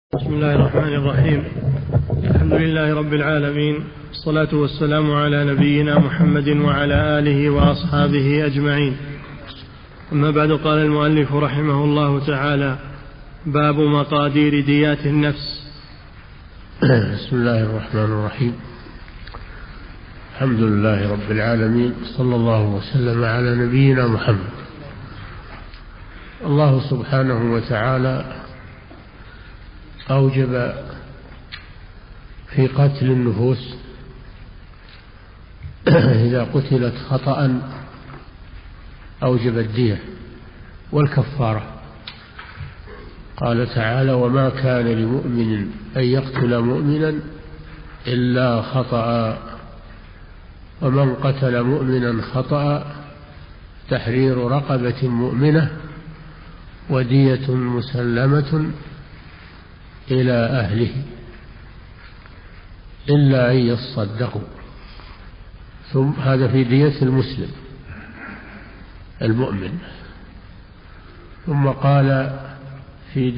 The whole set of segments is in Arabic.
بسم الله الرحمن الرحيم. الحمد لله رب العالمين، الصلاة والسلام على نبينا محمد وعلى آله وأصحابه أجمعين. أما بعد، قال المؤلف رحمه الله تعالى: باب مقادير ديات النفس. بسم الله الرحمن الرحيم. الحمد لله رب العالمين، صلى الله وسلم على نبينا محمد. الله سبحانه وتعالى أوجب في قتل النفوس إذا قتلت خطأ أوجب الدية والكفارة. قال تعالى: وما كان لمؤمن أن يقتل مؤمنا إلا خطأ، ومن قتل مؤمنا خطأ تحرير رقبة مؤمنة ودية مسلمة إلى أهله إلا أن يصدقوا. ثم هذا في دية المسلم المؤمن. ثم قال في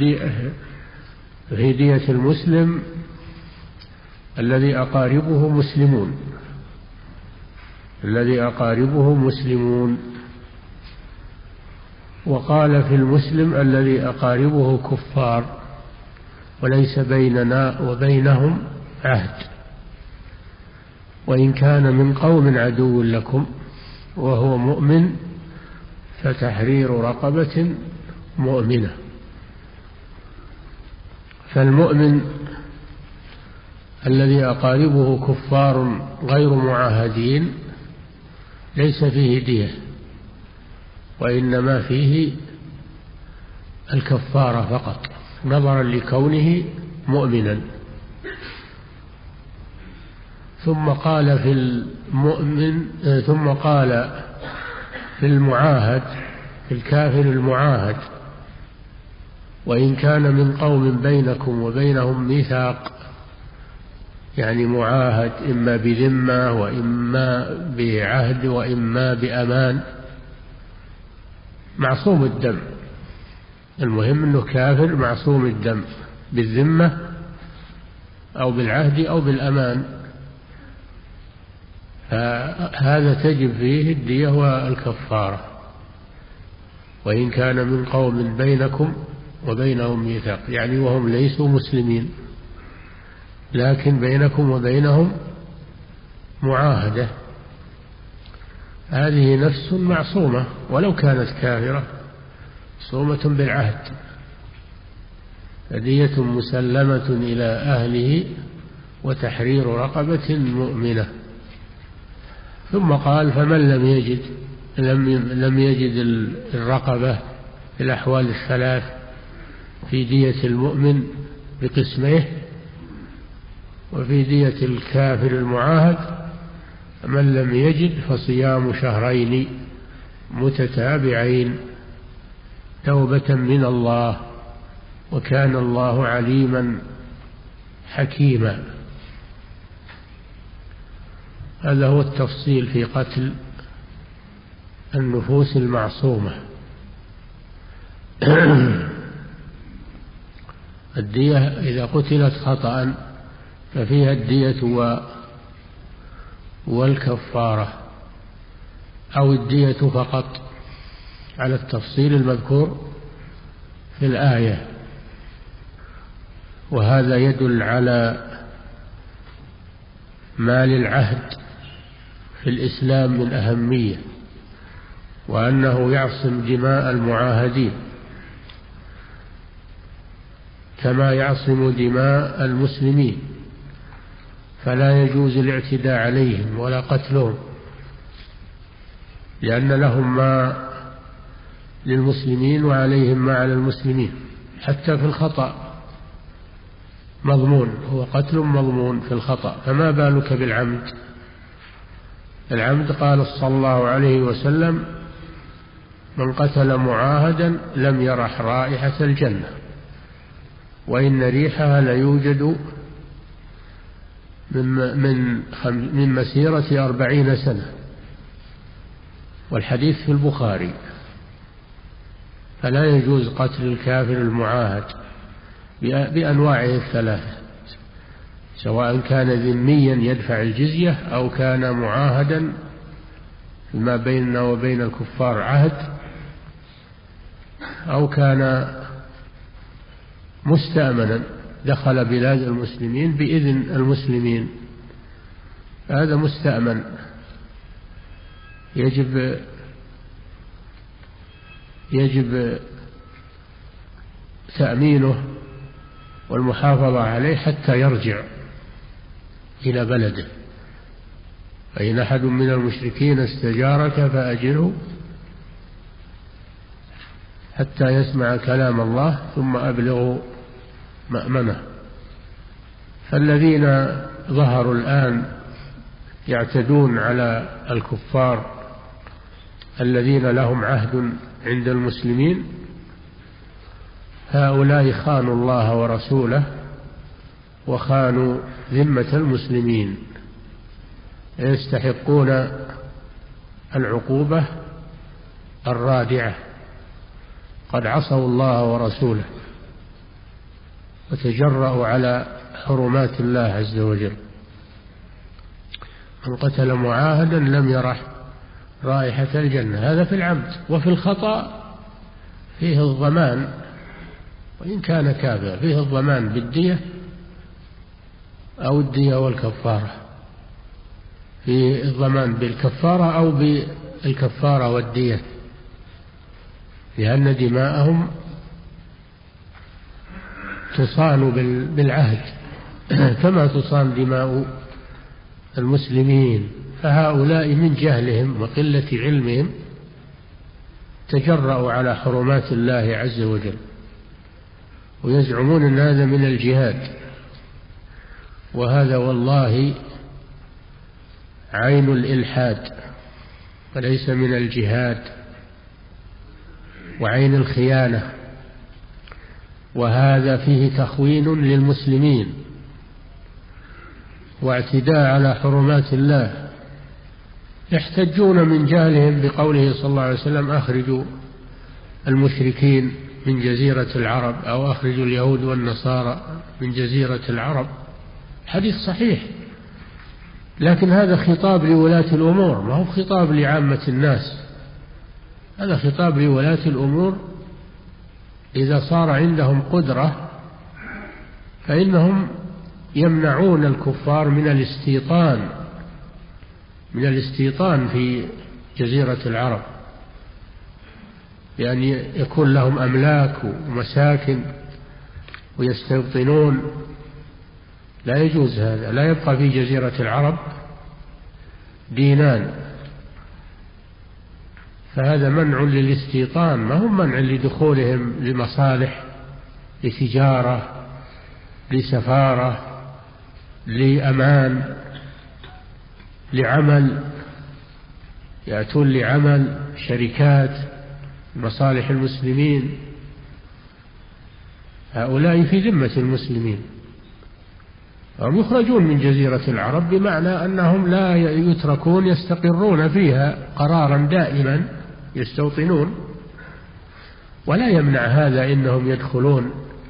دية المسلم الذي أقاربه مسلمون، وقال في المسلم الذي أقاربه كفار وليس بيننا وبينهم عهد، وإن كان من قوم عدو لكم وهو مؤمن فتحرير رقبة مؤمنة. فالمؤمن الذي أقاربه كفار غير معاهدين ليس فيه دية، وإنما فيه الكفارة فقط، نظرا لكونه مؤمنا. ثم قال في المعاهد، في الكافر المعاهد: وإن كان من قوم بينكم وبينهم ميثاق، يعني معاهد إما بذمة وإما بعهد وإما بأمان، معصوم الدم. المهم أنه كافر معصوم الدم بالذمة أو بالعهد أو بالأمان، فهذا تجب فيه الدية والكفارة. وإن كان من قوم بينكم وبينهم ميثاق، يعني وهم ليسوا مسلمين لكن بينكم وبينهم معاهدة، هذه نفس معصومة ولو كانت كافرة، معصومة بالعهد. فدية مسلمة إلى أهله وتحرير رقبة مؤمنة. ثم قال: فمن لم يجد الرقبة في الأحوال الثلاث في دية المؤمن بقسمه وفي دية الكافر المعاهد، من لم يجد فصيام شهرين متتابعين توبة من الله، وكان الله عليما حكيما. هذا هو التفصيل في قتل النفوس المعصومة. الدية إذا قتلت خطأ ففيها الدية والكفارة، أو الدية فقط على التفصيل المذكور في الآية. وهذا يدل على ما للعهد في الإسلام من أهمية، وأنه يعصم دماء المعاهدين كما يعصم دماء المسلمين، فلا يجوز الاعتداء عليهم ولا قتلهم، لأن لهم ما للمسلمين وعليهم ما على المسلمين. حتى في الخطأ مضمون، هو قتل مضمون في الخطأ، فما بالك بالعمد. العمد قال صلى الله عليه وسلم: من قتل معاهدا لم يرح رائحة الجنة، وإن ريحها ليوجد من مسيرة 40 سنة. والحديث في البخاري. فلا يجوز قتل الكافر المعاهد بأنواعه الثلاثة، سواء كان ذميا يدفع الجزية أو كان معاهدا فيما بيننا وبين الكفار عهد، أو كان مستأمنا دخل بلاد المسلمين بإذن المسلمين، هذا مستأمن يجب تأمينه والمحافظة عليه حتى يرجع إلى بلده. فإن أحد من المشركين استجارك فأجره حتى يسمع كلام الله ثم أبلغوا مأمنه. فالذين ظهروا الآن يعتدون على الكفار الذين لهم عهد عند المسلمين، هؤلاء خانوا الله ورسوله وخانوا ذمة المسلمين، يستحقون العقوبة الرادعة. قد عصوا الله ورسوله وتجرأوا على حرمات الله عز وجل. من قتل معاهدا لم يرح رائحة الجنة، هذا في العمد. وفي الخطأ فيه الضمان، وإن كان كافرا فيه الضمان بالدية أو الدية والكفارة، في الضمان بالكفارة أو بالكفارة والدية، لأن دماءهم تصان بالعهد كما تصان دماء المسلمين. فهؤلاء من جهلهم وقلة علمهم تجرأوا على حرمات الله عز وجل، ويزعمون أن هذا من الجهاد، وهذا والله عين الإلحاد وليس من الجهاد، وعين الخيانة، وهذا فيه تخوين للمسلمين واعتداء على حرمات الله. يحتجون من جهلهم بقوله صلى الله عليه وسلم أخرجوا المشركين من جزيرة العرب، أو أخرجوا اليهود والنصارى من جزيرة العرب، حديث صحيح، لكن هذا خطاب لولاة الأمور، ما هو خطاب لعامة الناس، هذا خطاب لولاة الأمور. إذا صار عندهم قدرة فإنهم يمنعون الكفار من الاستيطان في جزيرة العرب، يعني يكون لهم أملاك ومساكن ويستوطنون. لا يجوز هذا، لا يبقى في جزيرة العرب دينان، فهذا منع للاستيطان، ما هم منع لدخولهم لمصالح، لتجارة، لسفارة، لأمان، لعمل، يأتون لعمل، شركات، مصالح المسلمين. هؤلاء في ذمة المسلمين، هم يخرجون من جزيرة العرب بمعنى أنهم لا يتركون، يستقرون فيها قرارا دائما، يستوطنون. ولا يمنع هذا إنهم يدخلون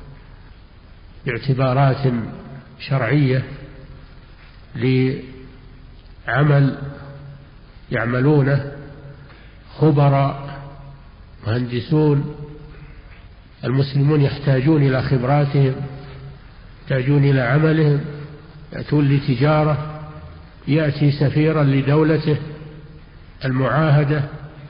باعتبارات شرعية لعمل يعملونه، خبراء مهندسون. المسلمون يحتاجون إلى خبراتهم، يحتاجون إلى عملهم، يأتون لتجارة، يأتي سفيرا لدولته المعاهدة،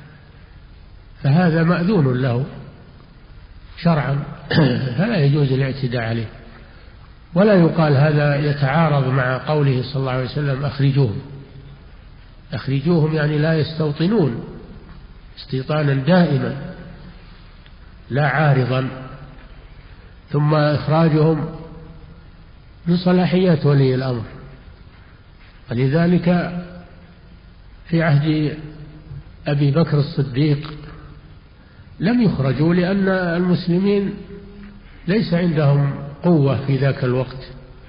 فهذا مأذون له شرعا، فلا يجوز الاعتداء عليه. ولا يقال هذا يتعارض مع قوله صلى الله عليه وسلم أخرجوهم، يعني لا يستوطنون استيطانا دائما لا عارضا. ثم إخراجهم من صلاحيات ولي الأمر، ولذلك في عهد أبي بكر الصديق لم يخرجوا، لأن المسلمين ليس عندهم قوة في ذاك الوقت.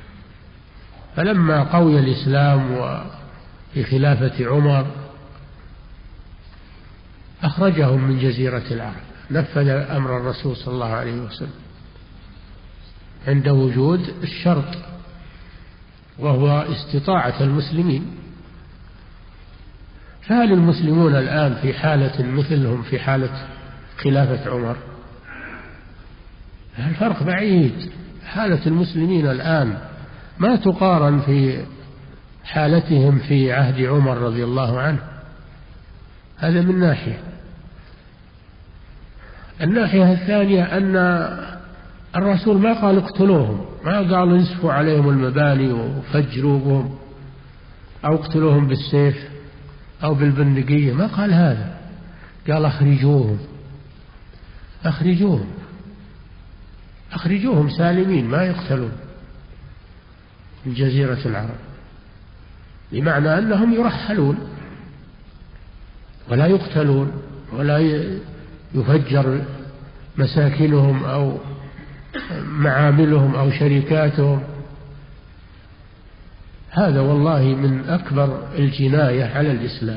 فلما قوي الإسلام وفي خلافة عمر أخرجهم من جزيرة العرب، نفذ أمر الرسول صلى الله عليه وسلم. عند وجود الشرط وهو استطاعة المسلمين. فهل المسلمون الآن في حالة مثلهم في حالة خلافة عمر؟ الفرق بعيد. حالة المسلمين الآن ما تقارن في حالتهم في عهد عمر رضي الله عنه. هذا من ناحية. الناحية الثانية أن الرسول ما قال اقتلوهم، ما قال انسفوا عليهم المباني وفجروا بهم أو اقتلوهم بالسيف أو بالبندقية، ما قال هذا. قال أخرجوهم سالمين ما يقتلون من جزيرة العرب، بمعنى أنهم يرحلون ولا يقتلون ولا يفجر مساكنهم أو معاملهم أو شركاتهم. هذا والله من أكبر الجناية على الإسلام.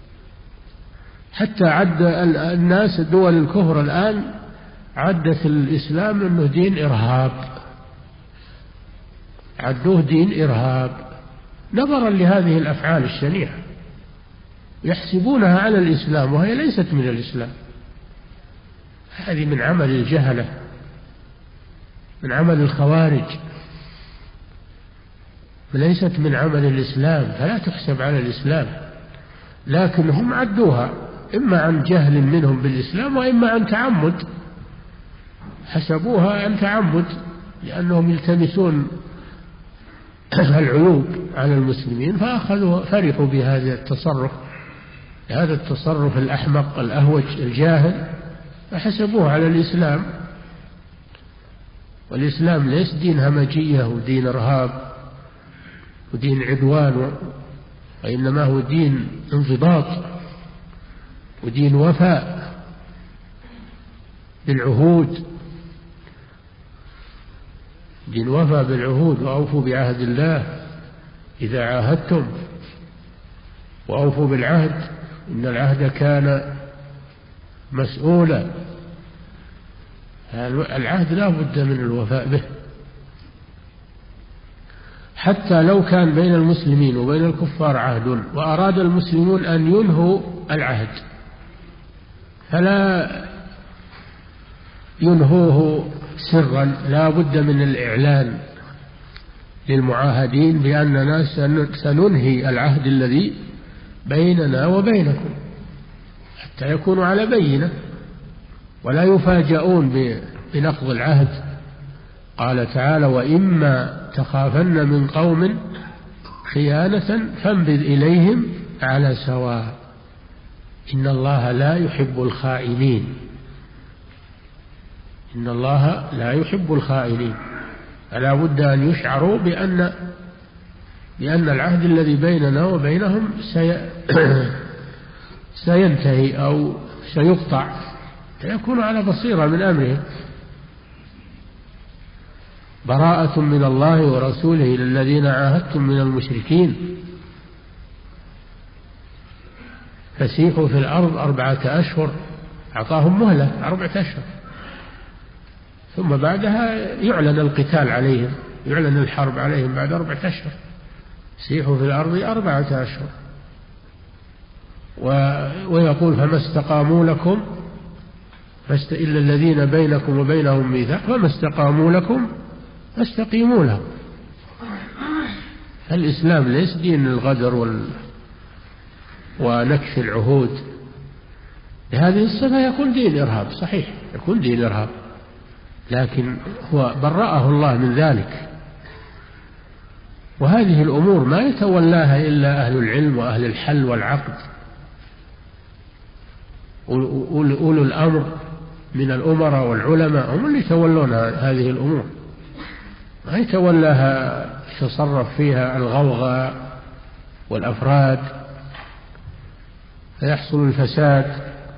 حتى عد الناس دول الكفر الآن عدت الإسلام أنه دين إرهاب، عدوه دين إرهاب نظرا لهذه الأفعال الشنيعة، يحسبونها على الإسلام وهي ليست من الإسلام. هذه من عمل الجهلة، من عمل الخوارج، ليست من عمل الإسلام، فلا تحسب على الإسلام. لكن هم عدوها إما عن جهل منهم بالإسلام وإما عن تعمد، حسبوها عن تعمد لأنهم يلتمسون العيوب على المسلمين، فرحوا بهذا التصرف، هذا التصرف الأحمق الأهوج الجاهل، فحسبوه على الإسلام. والإسلام ليس دين همجية ودين إرهاب ودين عدوان، وإنما هو دين انضباط ودين وفاء بالعهود، دين وفاء بالعهود. وأوفوا بعهد الله إذا عاهدتم وأوفوا بالعهد إن العهد كان مسؤولا. العهد لا بد من الوفاء به. حتى لو كان بين المسلمين وبين الكفار عهد وأراد المسلمون أن ينهوا العهد فلا ينهوه سرا، لا بد من الإعلان للمعاهدين بأننا سننهي العهد الذي بيننا وبينكم، حتى يكونوا على بينة ولا يفاجؤون بنقض العهد. قال تعالى: وإما تخافن من قوم خيانة فانبذ إليهم على سواء إن الله لا يحب الخائنين. إن الله لا يحب الخائنين. فلا بد أن يشعروا بأن العهد الذي بيننا وبينهم سينتهي أو سيقطع، فيكون على بصيرة من أمرهم. براءة من الله ورسوله للذين عاهدتم من المشركين فسيحوا في الأرض 4 أشهر. أعطاهم مهلة 4 أشهر، ثم بعدها يعلن القتال عليهم، يعلن الحرب عليهم بعد 4 أشهر. سيحوا في الأرض 4 أشهر. ويقول: فما استقاموا لكم إلا الذين بينكم وبينهم ميثاق فما استقاموا لكم فاستقيموا لهم. الإسلام ليس دين الغدر ونكث العهود. بهذه الصفة يكون دين إرهاب، صحيح يكون دين إرهاب، لكن هو برأه الله من ذلك. وهذه الأمور ما يتولاها إلا أهل العلم وأهل الحل والعقد، أولو الأمر من الأمراء والعلماء هم اللي يتولون هذه الأمور، ما يتولاها يتصرف فيها الغوغاء والأفراد فيحصل الفساد.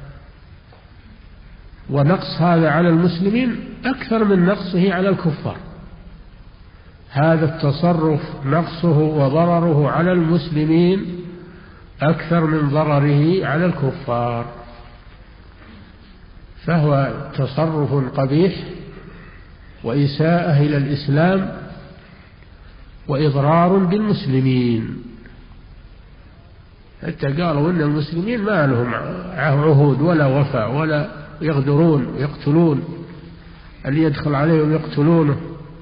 ونقص هذا على المسلمين أكثر من نقصه على الكفار. هذا التصرف نقصه وضرره على المسلمين أكثر من ضرره على الكفار، فهو تصرف قبيح وإساءة إلى الإسلام وإضرار بالمسلمين. حتى قالوا إن المسلمين ما لهم عهود ولا وفاء، ولا يغدرون ويقتلون اللي يدخل عليهم يقتلونه،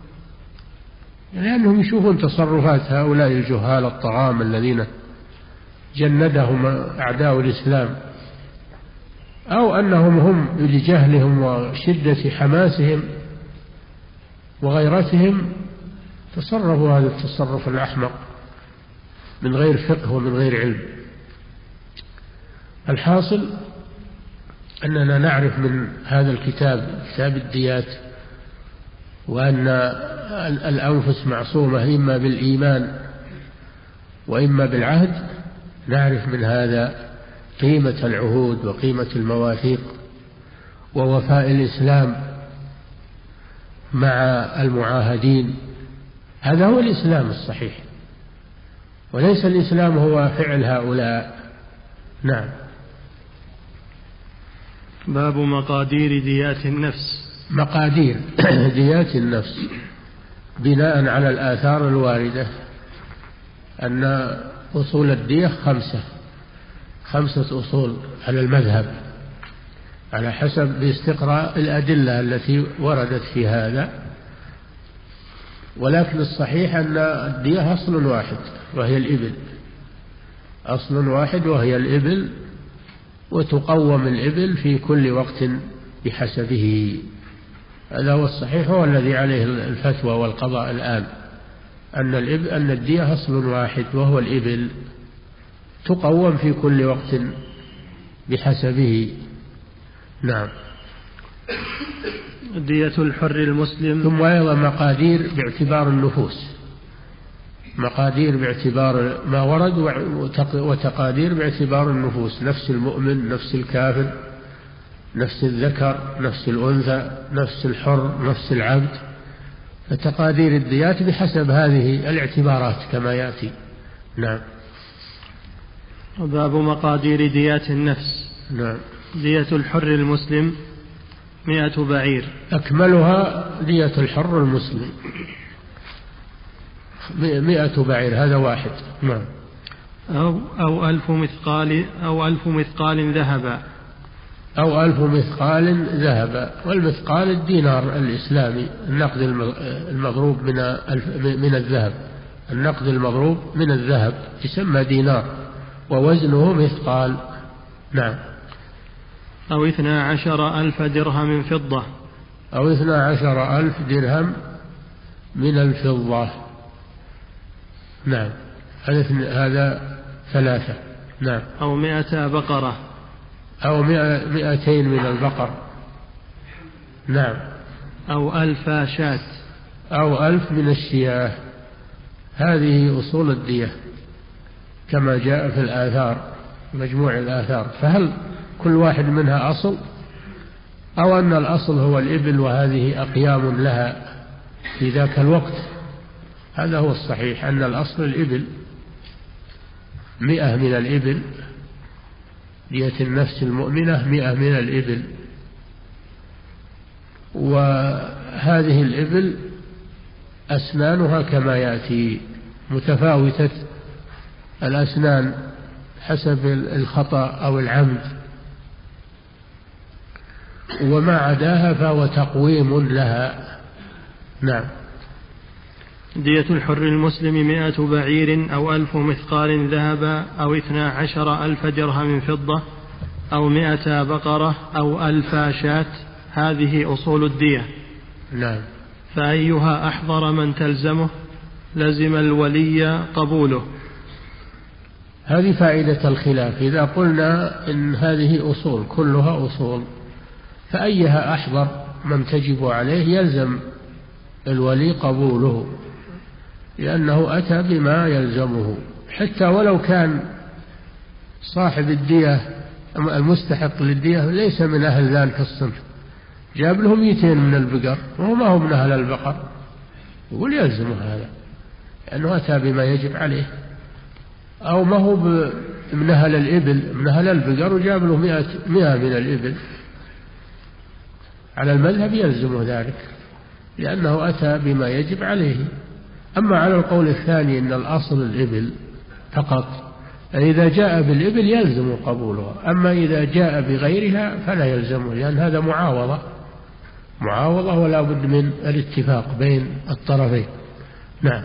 لأنهم يشوفون تصرفات هؤلاء الجهال الطغام الذين جندهم أعداء الإسلام، أو أنهم هم لجهلهم وشدة حماسهم وغيرتهم تصرفوا هذا التصرف الأحمق من غير فقه ومن غير علم. الحاصل أننا نعرف من هذا الكتاب، كتاب الديات، وأن الأنفس معصومة إما بالإيمان وإما بالعهد. نعرف من هذا قيمة العهود وقيمة المواثيق ووفاء الإسلام مع المعاهدين. هذا هو الإسلام الصحيح، وليس الإسلام هو فعل هؤلاء. نعم. باب مقادير ديات النفس. مقادير ديات النفس بناء على الآثار الواردة أن أصول الدية خمسة أصول على المذهب، على حسب استقراء الأدلة التي وردت في هذا. ولكن الصحيح أن الدية أصل واحد وهي الإبل، أصل واحد وهي الإبل، وتقوم الإبل في كل وقت بحسبه. هذا هو الصحيح، هو الذي عليه الفتوى والقضاء الآن، أن الدية أصل واحد وهو الإبل، تقوم في كل وقت بحسبه. نعم. دية الحر المسلم. ثم أيضا مقادير باعتبار النفوس، مقادير باعتبار ما ورد، وتقادير باعتبار النفوس، نفس المؤمن، نفس الكافر، نفس الذكر، نفس الأنثى، نفس الحر، نفس العبد. فتقادير الديات بحسب هذه الاعتبارات كما يأتي. نعم. باب مقادير ديات النفس. نعم. دية الحر المسلم 100 بعير. أكملها دية الحر المسلم 100 بعير، هذا واحد. نعم. أو 1000 مثقال، أو 1000 مثقال ذهبا، أو 1000 مثقال ذهبا. والمثقال الدينار الإسلامي، النقد المضروب من الذهب، النقد المضروب من الذهب يسمى دينار، ووزنه مثقال. نعم. أو 12,000 درهم فضة، أو 12,000 درهم من الفضة. نعم. هذا 3. نعم. أو 100 بقرة، أو 200 من البقر. نعم. أو 1000 شاة، أو 1000 من الشياه. هذه أصول الدية كما جاء في الآثار، مجموع الآثار. فهل كل واحد منها أصل، أو أن الأصل هو الإبل وهذه أقيام لها في ذاك الوقت؟ هذا هو الصحيح، أن الأصل الإبل، 100 من الإبل، دية النفس المؤمنة 100 من الإبل. وهذه الإبل أسنانها كما يأتي، متفاوتة الأسنان حسب الخطأ أو العمد، وما عداها فهو تقويم لها. نعم. دية الحر المسلم 100 بعير، أو 1000 مثقال ذهبا، أو 12,000 درهم فضة، أو 100 بقرة، أو 1000 شاة. هذه أصول الدية. نعم. فأيها أحضر من تلزمه لزم الولي قبوله. هذه فائدة الخلاف. إذا قلنا إن هذه أصول كلها أصول، فأيها أحضر من تجب عليه يلزم الولي قبوله، لأنه أتى بما يلزمه، حتى ولو كان صاحب الدية المستحق للدية ليس من أهل ذلك الصنف، جاب له 200 من البقر وهو ما هو من أهل البقر، يقول يلزمه هذا لأنه أتى بما يجب عليه. أو ما هو من أهل الإبل، من أهل البقر، وجاب له 100 من الإبل، على المذهب يلزمه ذلك. لأنه أتى بما يجب عليه. أما على القول الثاني إن الأصل الإبل فقط، إذا جاء بالإبل يلزم قبولها، أما إذا جاء بغيرها فلا يلزمه، لأن هذا معاوضة ولا بد من الاتفاق بين الطرفين. نعم.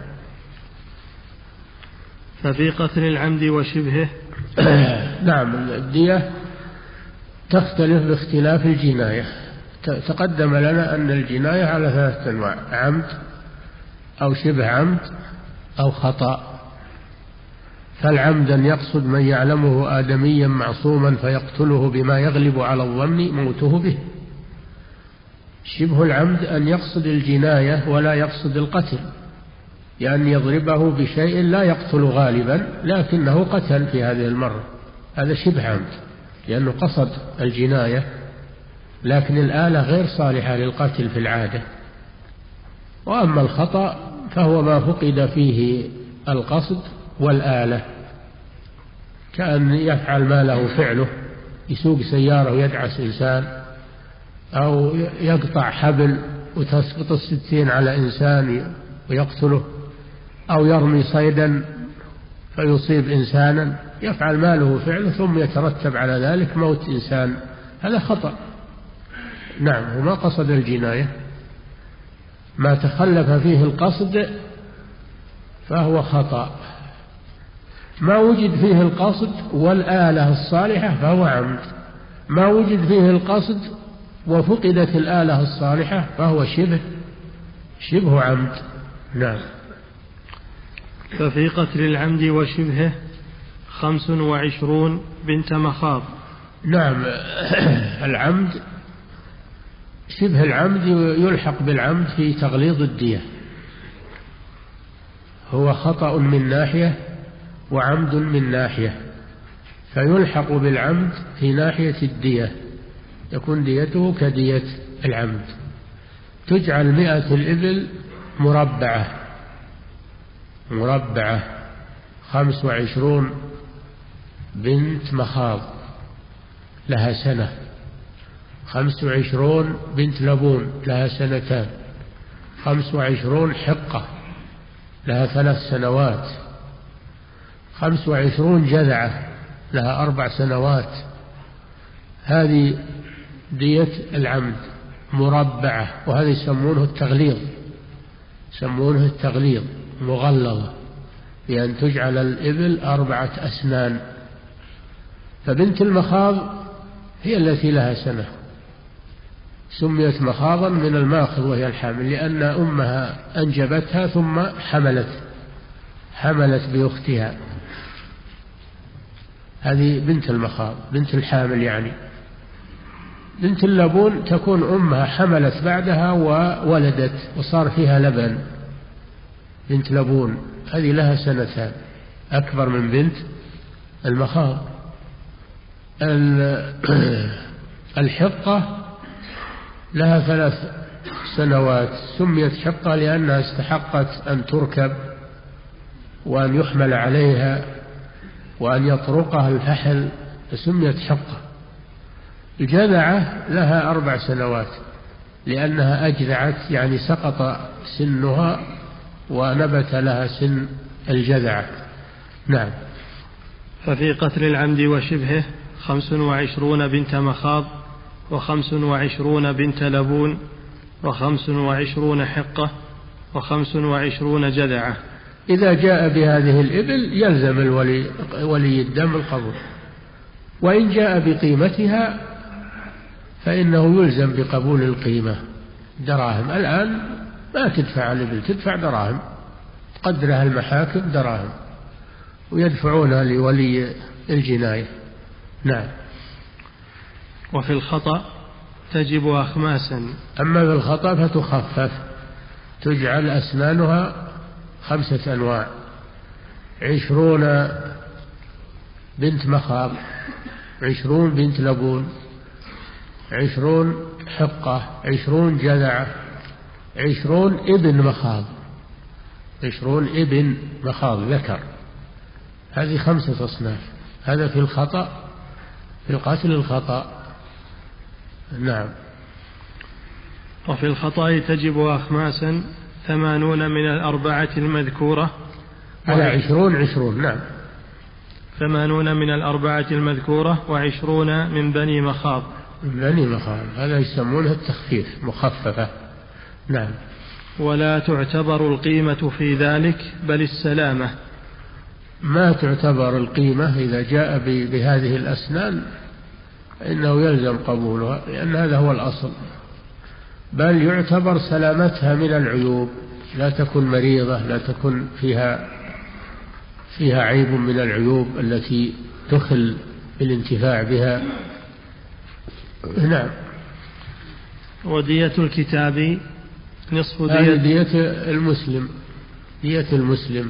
ففي قتل العمد وشبهه نعم، الدية تختلف باختلاف الجناية. تقدم لنا أن الجناية على 3 أنواع: عمد أو شبه عمد أو خطأ. فالعمد أن يقصد من يعلمه آدميا معصوما فيقتله بما يغلب على الظن موته به. شبه العمد أن يقصد الجناية ولا يقصد القتل، يعني يضربه بشيء لا يقتل غالبا لكنه قتل في هذه المرة، هذا شبه عمد لأنه قصد الجناية لكن الآلة غير صالحة للقتل في العادة. وأما الخطأ فهو ما فقد فيه القصد والآلة، كأن يفعل ما له فعله، يسوق سيارة ويدعس إنسان، أو يقطع حبل وتسقط السكين على إنسان ويقتله، أو يرمي صيدا فيصيب إنسانا، يفعل ما له فعله ثم يترتب على ذلك موت إنسان، هذا خطأ. نعم، وما قصد الجناية. ما تخلف فيه القصد فهو خطأ. ما وجد فيه القصد والآلة الصالحة فهو عمد. ما وجد فيه القصد وفقدت الآلة الصالحة فهو شبه عمد. نعم. ففي قتل العمد وشبهه 25 بنت مخاض. نعم، العمد شبه العمد يلحق بالعمد في تغليظ الدية، هو خطأ من ناحية وعمد من ناحية، فيلحق بالعمد في ناحية الدية، يكون ديته كدية العمد. تجعل 100 الإبل مربعة 25 بنت مخاض لها سنة، 25 بنت لبون لها 2 سنين، 25 حقة لها 3 سنوات، 25 جذعة لها 4 سنوات. هذه دية العمد مربعة، وهذا يسمونه التغليظ مغلظة، بأن تجعل الإبل 4 أسنان. فبنت المخاض هي التي لها سنة، سميت مخاضا من الماخذ وهي الحامل، لأن أمها أنجبتها ثم حملت بأختها. هذه بنت المخاض، بنت الحامل يعني. بنت اللبون تكون أمها حملت بعدها وولدت وصار فيها لبن، بنت لبون هذه لها 2 سنين، أكبر من بنت المخاض. الحقة لها 3 سنوات، سميت حقة لأنها استحقت أن تركب وأن يحمل عليها وأن يطرقها الفحل، فسميت حقة. الجذعة لها 4 سنوات لأنها أجذعت، يعني سقط سنها ونبت لها سن الجذعة. نعم. ففي قتل العمد وشبهه 25 بنت مخاض، 25 بنت لبون، 25 حقة، 25 جذعة. إذا جاء بهذه الإبل يلزم ولي الدم القبول، وإن جاء بقيمتها فإنه يلزم بقبول القيمة دراهم. الآن ما تدفع الإبل، تدفع دراهم، قدرها المحاكم دراهم ويدفعونها لولي الجناية. نعم. وفي الخطأ تجب أخماسا. أما في الخطأ فتخفف، تجعل أسنانها 5 أنواع: 20 بنت مخاض، 20 بنت لبون، 20 حقة، 20 جذعة، 20 ابن مخاض، 20 ابن مخاض ذكر. هذه 5 أصناف. هذا في الخطأ، في القتل الخطأ. نعم. وفي الخطأ تجب أخماسا 80 من 4 المذكورة على 20 نعم 80 من 4 المذكورة و20 من بني مخاض. هذا يسمونه التخفيف مخففة. نعم. ولا تعتبر القيمة في ذلك بل السلامة. ما تعتبر القيمة إذا جاء بهذه الأسنان إنه يلزم قبولها، لأن هذا هو الأصل، بل يعتبر سلامتها من العيوب، لا تكن مريضة، لا تكن فيها عيب من العيوب التي تخل بالانتفاع بها. نعم. ودية الكتاب نصف دية المسلم. دية المسلم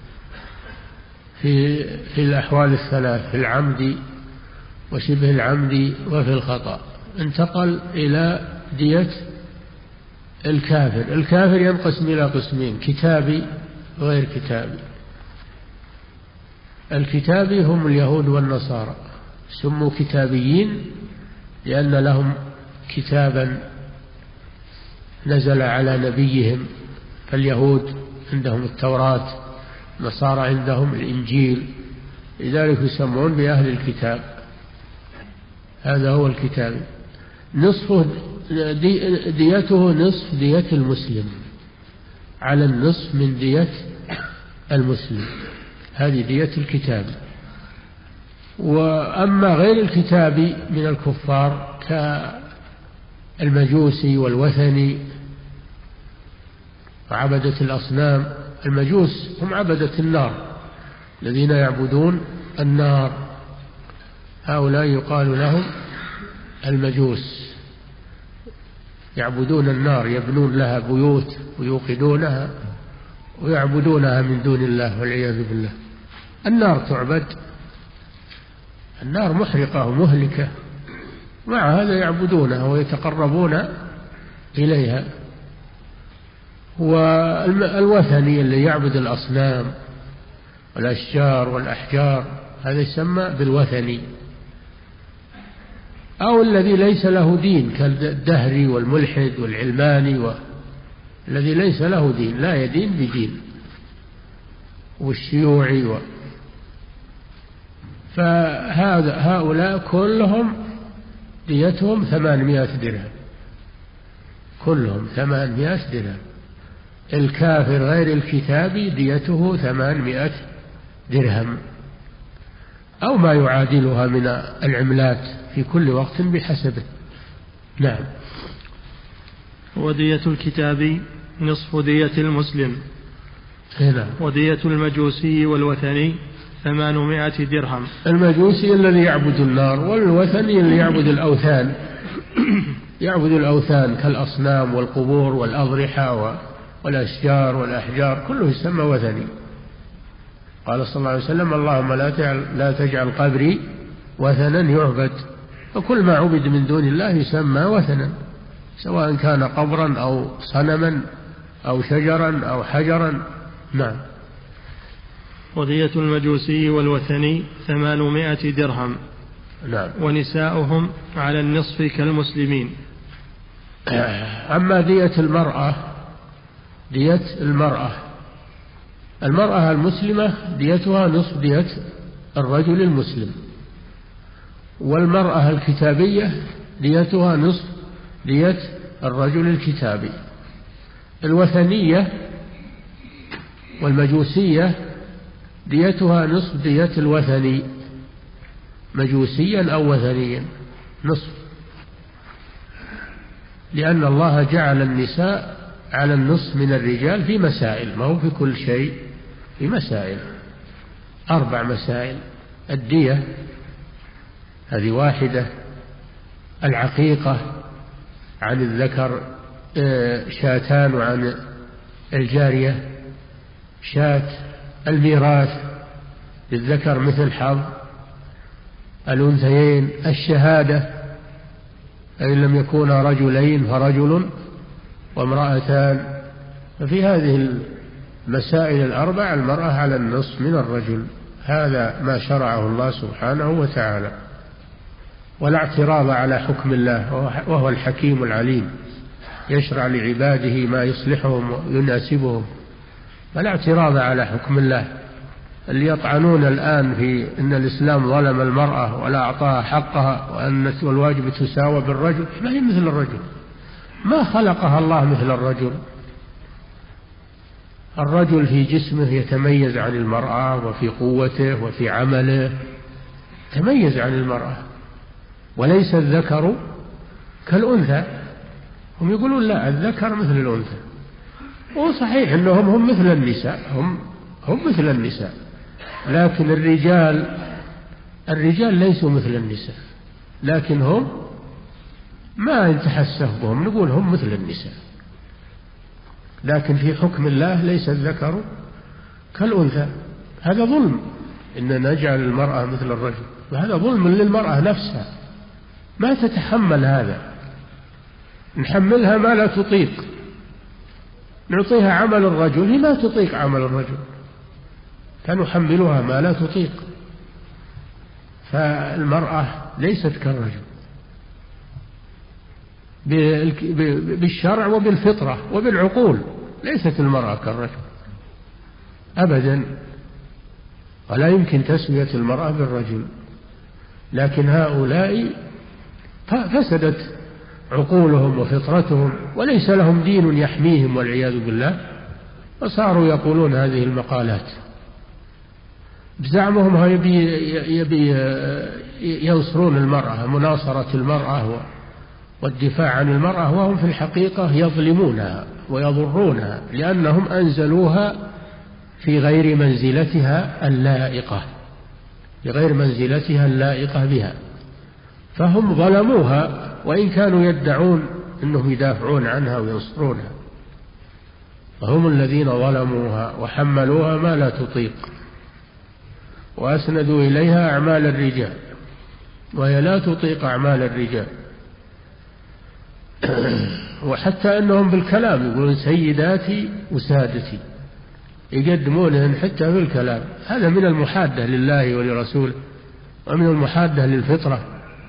في الأحوال الثلاث، في العمد وشبه العمد وفي الخطأ. انتقل إلى دية الكافر. الكافر ينقسم إلى قسمين: كتابي وغير كتابي. الكتابي هم اليهود والنصارى، سموا كتابيين لأن لهم كتابا نزل على نبيهم، فاليهود عندهم التوراة، النصارى عندهم الإنجيل، لذلك يسمون بأهل الكتاب. هذا هو الكتاب. نصفه ديته نصف دية المسلم، على النصف من دية المسلم. هذه دية الكتاب. وأما غير الكتاب من الكفار كالمجوسي والوثني وعبدة الأصنام. المجوس هم عبدة النار الذين يعبدون النار، هؤلاء يقال لهم المجوس، يعبدون النار، يبنون لها بيوت ويوقدونها ويعبدونها من دون الله والعياذ بالله. النار تعبد، النار محرقة ومهلكة، مع هذا يعبدونها ويتقربون إليها. والوثني اللي يعبد الأصنام والأشجار والأحجار هذا يسمى بالوثني. أو الذي ليس له دين كالدهري والملحد والعلماني الذي ليس له دين، لا يدين بدين، والشيوعي هؤلاء كلهم ديتهم 800 درهم، كلهم 800 درهم. الكافر غير الكتابي ديته 800 درهم أو ما يعادلها من العملات في كل وقت بحسبه. نعم. ودية الكتاب نصف دية المسلم. هنا. ودية المجوسي والوثني 800 درهم. المجوسي الذي يعبد النار، والوثني اللي يعبد الأوثان يعبد الأوثان كالأصنام والقبور والأضرحة والأشجار والأحجار، كله يسمى وثني. قال صلى الله عليه وسلم: اللهم لا تجعل قبري وثنا يعبد. وكل ما عبد من دون الله يسمى وثنا، سواء كان قبرا أو صنما أو شجرا أو حجرا. نعم. ودية المجوسي والوثني 800 درهم. نعم. ونساؤهم على النصف كالمسلمين. أما دية المرأة، دية المرأة المسلمة ديتها نصف دية الرجل المسلم، والمرأة الكتابية ديتها نصف دية الرجل الكتابي. الوثنية والمجوسية ديتها نصف دية الوثني، مجوسيا أو وثنيا، نصف، لأن الله جعل النساء على النصف من الرجال في مسائل، ما هو في كل شيء، في مسائل، 4 مسائل. الدية هذه واحدة، العقيقة عن الذكر شاتان وعن الجارية شات، الميراث للذكر مثل حظ الأنثيين، الشهادة إن لم يكونا رجلين فرجل وامرأتان. ففي هذه المسائل 4 المرأة على النصف من الرجل. هذا ما شرعه الله سبحانه وتعالى، ولا اعتراض على حكم الله، وهو الحكيم العليم. يشرع لعباده ما يصلحهم ويناسبهم، فلا اعتراض على حكم الله. اللي يطعنون الآن في أن الإسلام ظلم المرأة ولا أعطاها حقها وأن الواجب تساوى بالرجل، ما هي مثل الرجل، ما خلقها الله مثل الرجل. الرجل في جسمه يتميز عن المرأة، وفي قوته وفي عمله تميز عن المرأة، وليس الذكر كالأنثى. هم يقولون لا، الذكر مثل الأنثى، وصحيح أنهم هم مثل النساء، هم مثل النساء، لكن الرجال ليسوا مثل النساء، لكن هم ما نتحسه بهم، نقول هم مثل النساء، لكن في حكم الله ليس الذكر كالأنثى. هذا ظلم، إن نجعل المرأة مثل الرجل، وهذا ظلم للمرأة نفسها، ما تتحمل هذا، نحملها ما لا تطيق، نعطيها عمل الرجل، هي ما تطيق عمل الرجل، فنحملها ما لا تطيق. فالمرأة ليست كالرجل بالشرع وبالفطرة وبالعقول، ليست المرأة كالرجل أبدا، ولا يمكن تسوية المرأة بالرجل. لكن هؤلاء فسدت عقولهم وفطرتهم، وليس لهم دين يحميهم والعياذ بالله، وصاروا يقولون هذه المقالات بزعمهم يبي ينصرون المرأة، مناصرة المرأة والدفاع عن المرأة، وهم في الحقيقة يظلمونها ويضرونها، لأنهم أنزلوها في غير منزلتها اللائقة، بغير منزلتها اللائقة بها، فهم ظلموها، وإن كانوا يدعون أنهم يدافعون عنها وينصرونها، فهم الذين ظلموها وحملوها ما لا تطيق، وأسندوا إليها أعمال الرجال، وهي لا تطيق أعمال الرجال. وحتى أنهم بالكلام يقولون سيداتي وسادتي، يقدمونهن حتى بالكلام، هذا من المحادة لله ولرسوله، ومن المحادة للفطرة،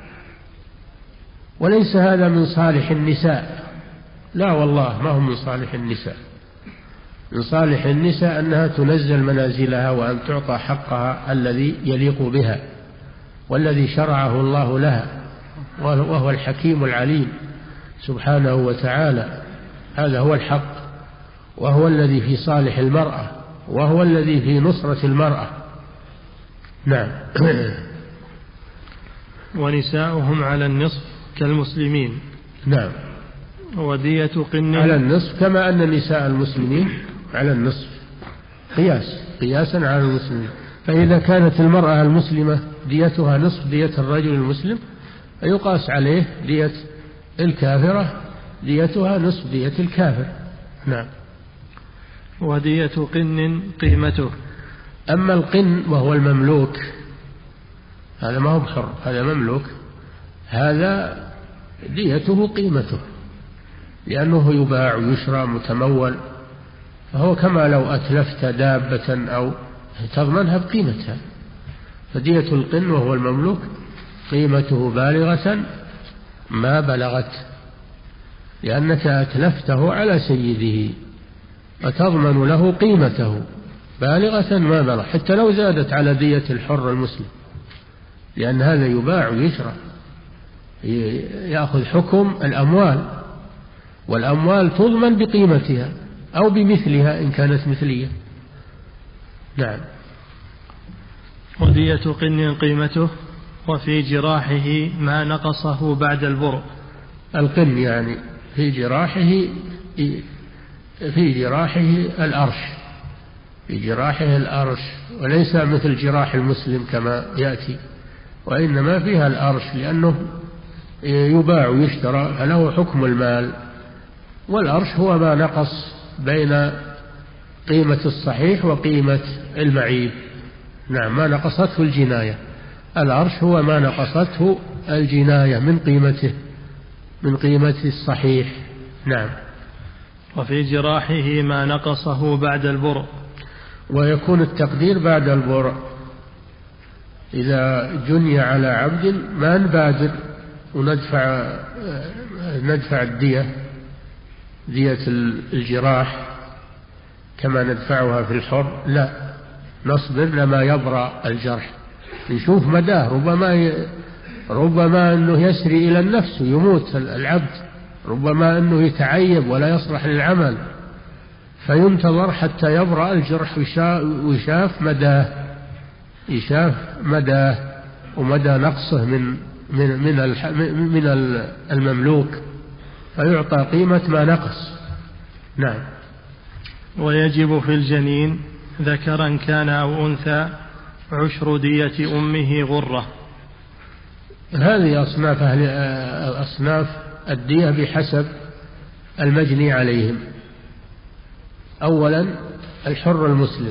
وليس هذا من صالح النساء، لا والله ما هو من صالح النساء. من صالح النساء أنها تنزل منازلها، وأن تعطى حقها الذي يليق بها والذي شرعه الله لها، وهو الحكيم العليم سبحانه وتعالى. هذا هو الحق، وهو الذي في صالح المرأة، وهو الذي في نصرة المرأة. نعم. ونساؤهم على النصف كالمسلمين. نعم. ودية قن على النصف، كما أن نساء المسلمين على النصف، قياسا على المسلمين. فإذا كانت المرأة المسلمة ديتها نصف دية الرجل المسلم، فيقاس عليه دية الكافرة، ديتها نصف دية الكافر. نعم. ودية قن قيمته. أما القن وهو المملوك، هذا ما هو بحر، هذا مملوك، هذا ديته قيمته، لأنه يباع ويشرى متمول، فهو كما لو أتلفت دابة أو تضمنها بقيمتها. فدية القن وهو المملوك قيمته بالغة ما بلغت، لأنك أتلفته على سيده، وتضمن له قيمته بالغة ما بلغ، حتى لو زادت على دية الحر المسلم، لأن هذا يباع ويشرى، يأخذ حكم الأموال، والأموال تضمن بقيمتها أو بمثلها إن كانت مثلية. نعم. ودية قن قيمته. وفي جراحه ما نقصه بعد البرء. القن يعني في جراحه الأرش، في جراحه الأرش، وليس مثل جراح المسلم كما يأتي، وإنما فيها الأرش، لأنه يباع ويشترى، فله حكم المال. والأرش هو ما نقص بين قيمة الصحيح وقيمة المعيب. نعم، ما نقصته الجناية. الأرش هو ما نقصته الجناية من قيمته، من قيمة الصحيح. نعم. وفي جراحه ما نقصه بعد البرء. ويكون التقدير بعد البرء. إذا جني على عبد ما نبادر وندفع الدية دية الجراح كما ندفعها في الحر، لا، نصبر لما يبرأ الجرح، نشوف مداه، ربما أنه يسري إلى النفس ويموت العبد، ربما أنه يتعيب ولا يصلح للعمل، فينتظر حتى يبرأ الجرح ويشاف مداه ومدى نقصه من المملوك، فيعطى قيمة ما نقص. نعم. ويجب في الجنين ذكرا كان أو أنثى 10 دية أمه غرة. هذه أصناف الدية بحسب المجني عليهم. أولا الحر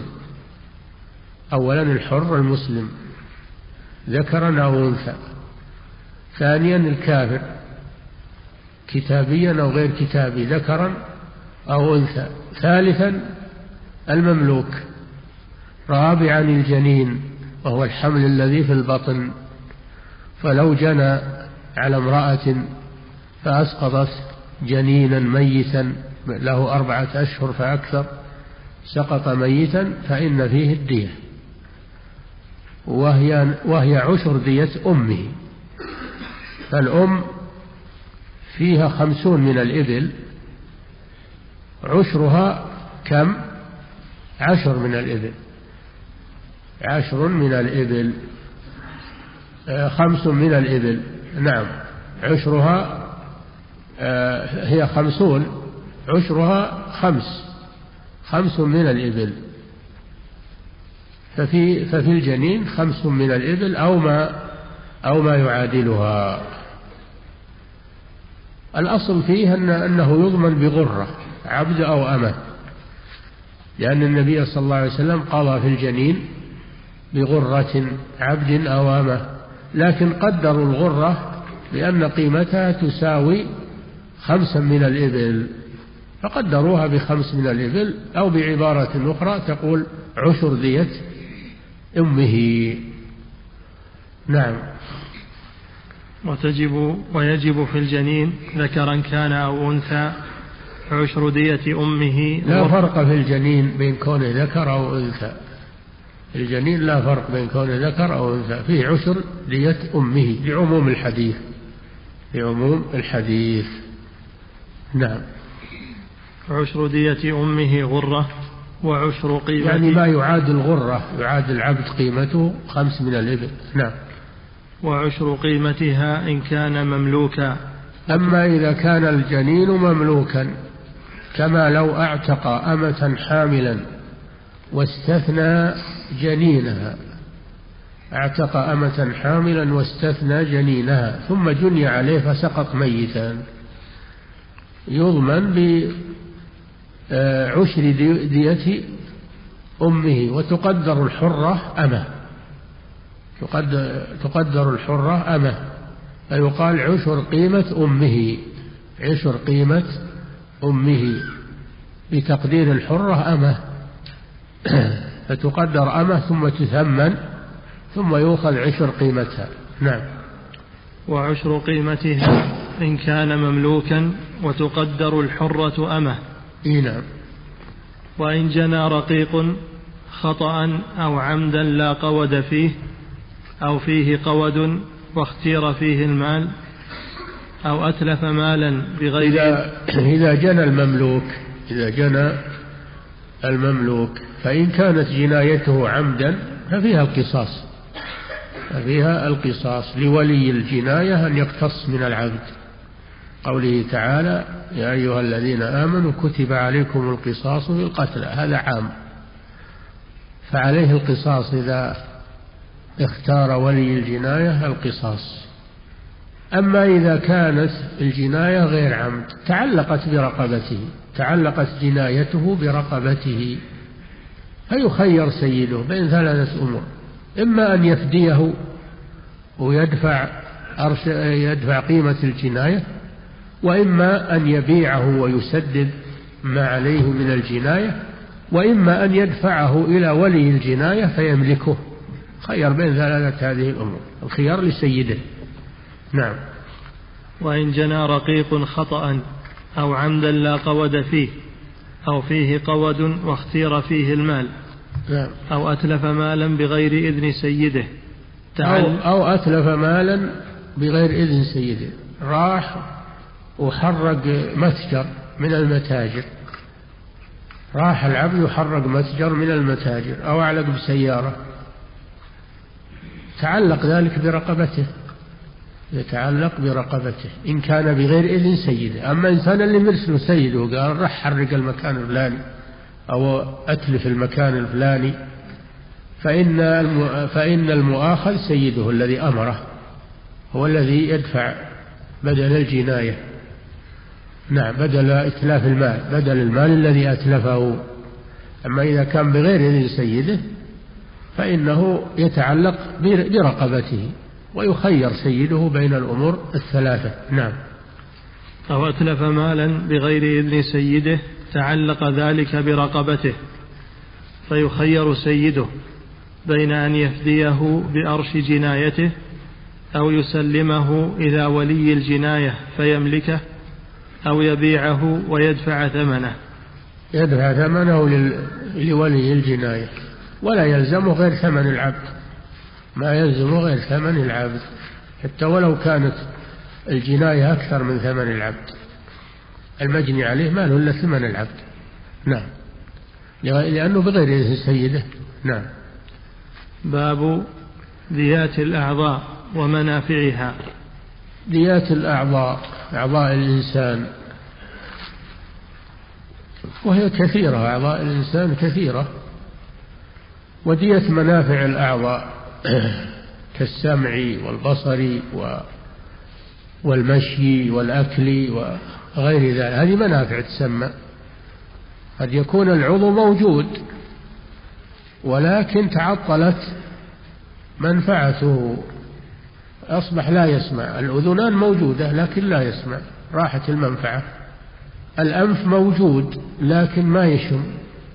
المسلم ذكرا أو أنثى. ثانيا الكافر كتابيا أو غير كتابي ذكرا أو أنثى. ثالثا المملوك. رابعا الجنين وهو الحمل الذي في البطن، فلو جنى على امرأة فأسقطت جنينا ميتا له 4 أشهر فأكثر سقط ميتا فإن فيه الدية، وهي 10 دية أمه. فالأم فيها 50 من الإبل، عشرها كم؟ 10 من الإبل، 10 من الإبل، 5 من الإبل. نعم، عشرها هي 50، عشرها 5 من الإبل. ففي الجنين 5 من الإبل أو ما يعادلها. الأصل فيه أنه يضمن بغرة، عبد أو أمة، لأن النبي صلى الله عليه وسلم قضى في الجنين بغرة عبد أو أمة، لكن قدروا الغرة بأن قيمتها تساوي 5 من الإبل، فقدروها ب5 من الإبل، أو بعبارة أخرى تقول 10 دية أمه. نعم. ويجب في الجنين ذكرا كان أو أنثى 10 دية أمه. لا فرق في الجنين بين كونه ذكر أو أنثى، الجنين لا فرق بين كونه ذكر أو أنثى، فيه 10 دية أمه لعموم الحديث. نعم. 10 دية أمه غرة، و10 قيمته، يعني ما يعادل غرة، يعادل عبد قيمته 5 من الإبل. نعم. و10 قيمتها إن كان مملوكا. أما إذا كان الجنين مملوكا، كما لو أعتق أمة حاملا واستثنى جنينها، اعتق أمة حاملا واستثنى جنينها ثم جني عليه فسقط ميتا، يضمن ب10 دية أمه، وتقدر الحرة أمة، تقدر الحرة أمة، فيقال 10 قيمة أمه، 10 قيمة أمه، بتقدير الحرة أمة، فتقدر أمة ثم تثمن ثم يؤخذ 10 قيمتها. نعم. و10 قيمتها إن كان مملوكا، وتقدر الحرة أمة. نعم. وإن جنى رقيق خطأ أو عمدا لا قود فيه، أو فيه قود واختير فيه المال، أو أتلف مالا بغير. إذا جنى المملوك فإن كانت جنايته عمدا ففيها القصاص لولي الجناية أن يقتص من العبد، قوله تعالى: يا أيها الذين آمنوا كتب عليكم القصاص في القتلى، هذا عام، فعليه القصاص إذا اختار ولي الجناية القصاص. أما إذا كانت الجناية غير عمد، تعلقت جنايته برقبته، فيخير سيده بين 3 أمور: إما أن يفديه ويدفع قيمة الجناية، وإما أن يبيعه ويسدد ما عليه من الجناية، وإما أن يدفعه إلى ولي الجناية فيملكه. خير بين 3 هذه الأمور، الخيار لسيده. نعم. وإن جنى رقيق خطأ أو عمدا لا قود فيه، أو فيه قود واختير فيه المال، أو أتلف مالا بغير إذن سيده، أو أتلف مالا بغير إذن سيده، راح وحرق متجر من المتاجر، راح العبد يحرق متجر من المتاجر أو أعلق بسيارة، تعلق ذلك برقبته، يتعلق برقبته إن كان بغير إذن سيده. أما إنسان اللي مرسله سيده قال راح حرق المكان الفلاني أو أتلف المكان الفلاني، فإن المؤاخذ سيده الذي أمره، هو الذي يدفع بدل الجناية. نعم، بدل إتلاف المال، بدل المال الذي أتلفه. أما إذا كان بغير إذن سيده فإنه يتعلق برقبته، ويخير سيده بين الأمور الثلاثة. نعم. أو أتلف مالا بغير إذن سيده تعلق ذلك برقبته، فيخير سيده بين أن يفديه بأرش جنايته، أو يسلمه إلى ولي الجناية فيملكه، أو يبيعه ويدفع ثمنه. يدفع ثمنه لولي الجناية، ولا يلزمه غير ثمن العبد، ما يلزمه غير ثمن العبد، حتى ولو كانت الجناية أكثر من ثمن العبد، المجني عليه ما له إلا ثمن العبد. نعم، لأنه بغير إذن سيده. نعم. باب ديات الأعضاء ومنافعها. ديات الأعضاء، أعضاء الإنسان، وهي كثيرة، أعضاء الإنسان كثيرة. ودية منافع الأعضاء كالسمع والبصر والمشي والأكل وغير ذلك، هذه منافع تسمى. قد يكون العضو موجود ولكن تعطلت منفعته، أصبح لا يسمع. الأذنان موجودة لكن لا يسمع، راحت المنفعة. الأنف موجود لكن ما يشم،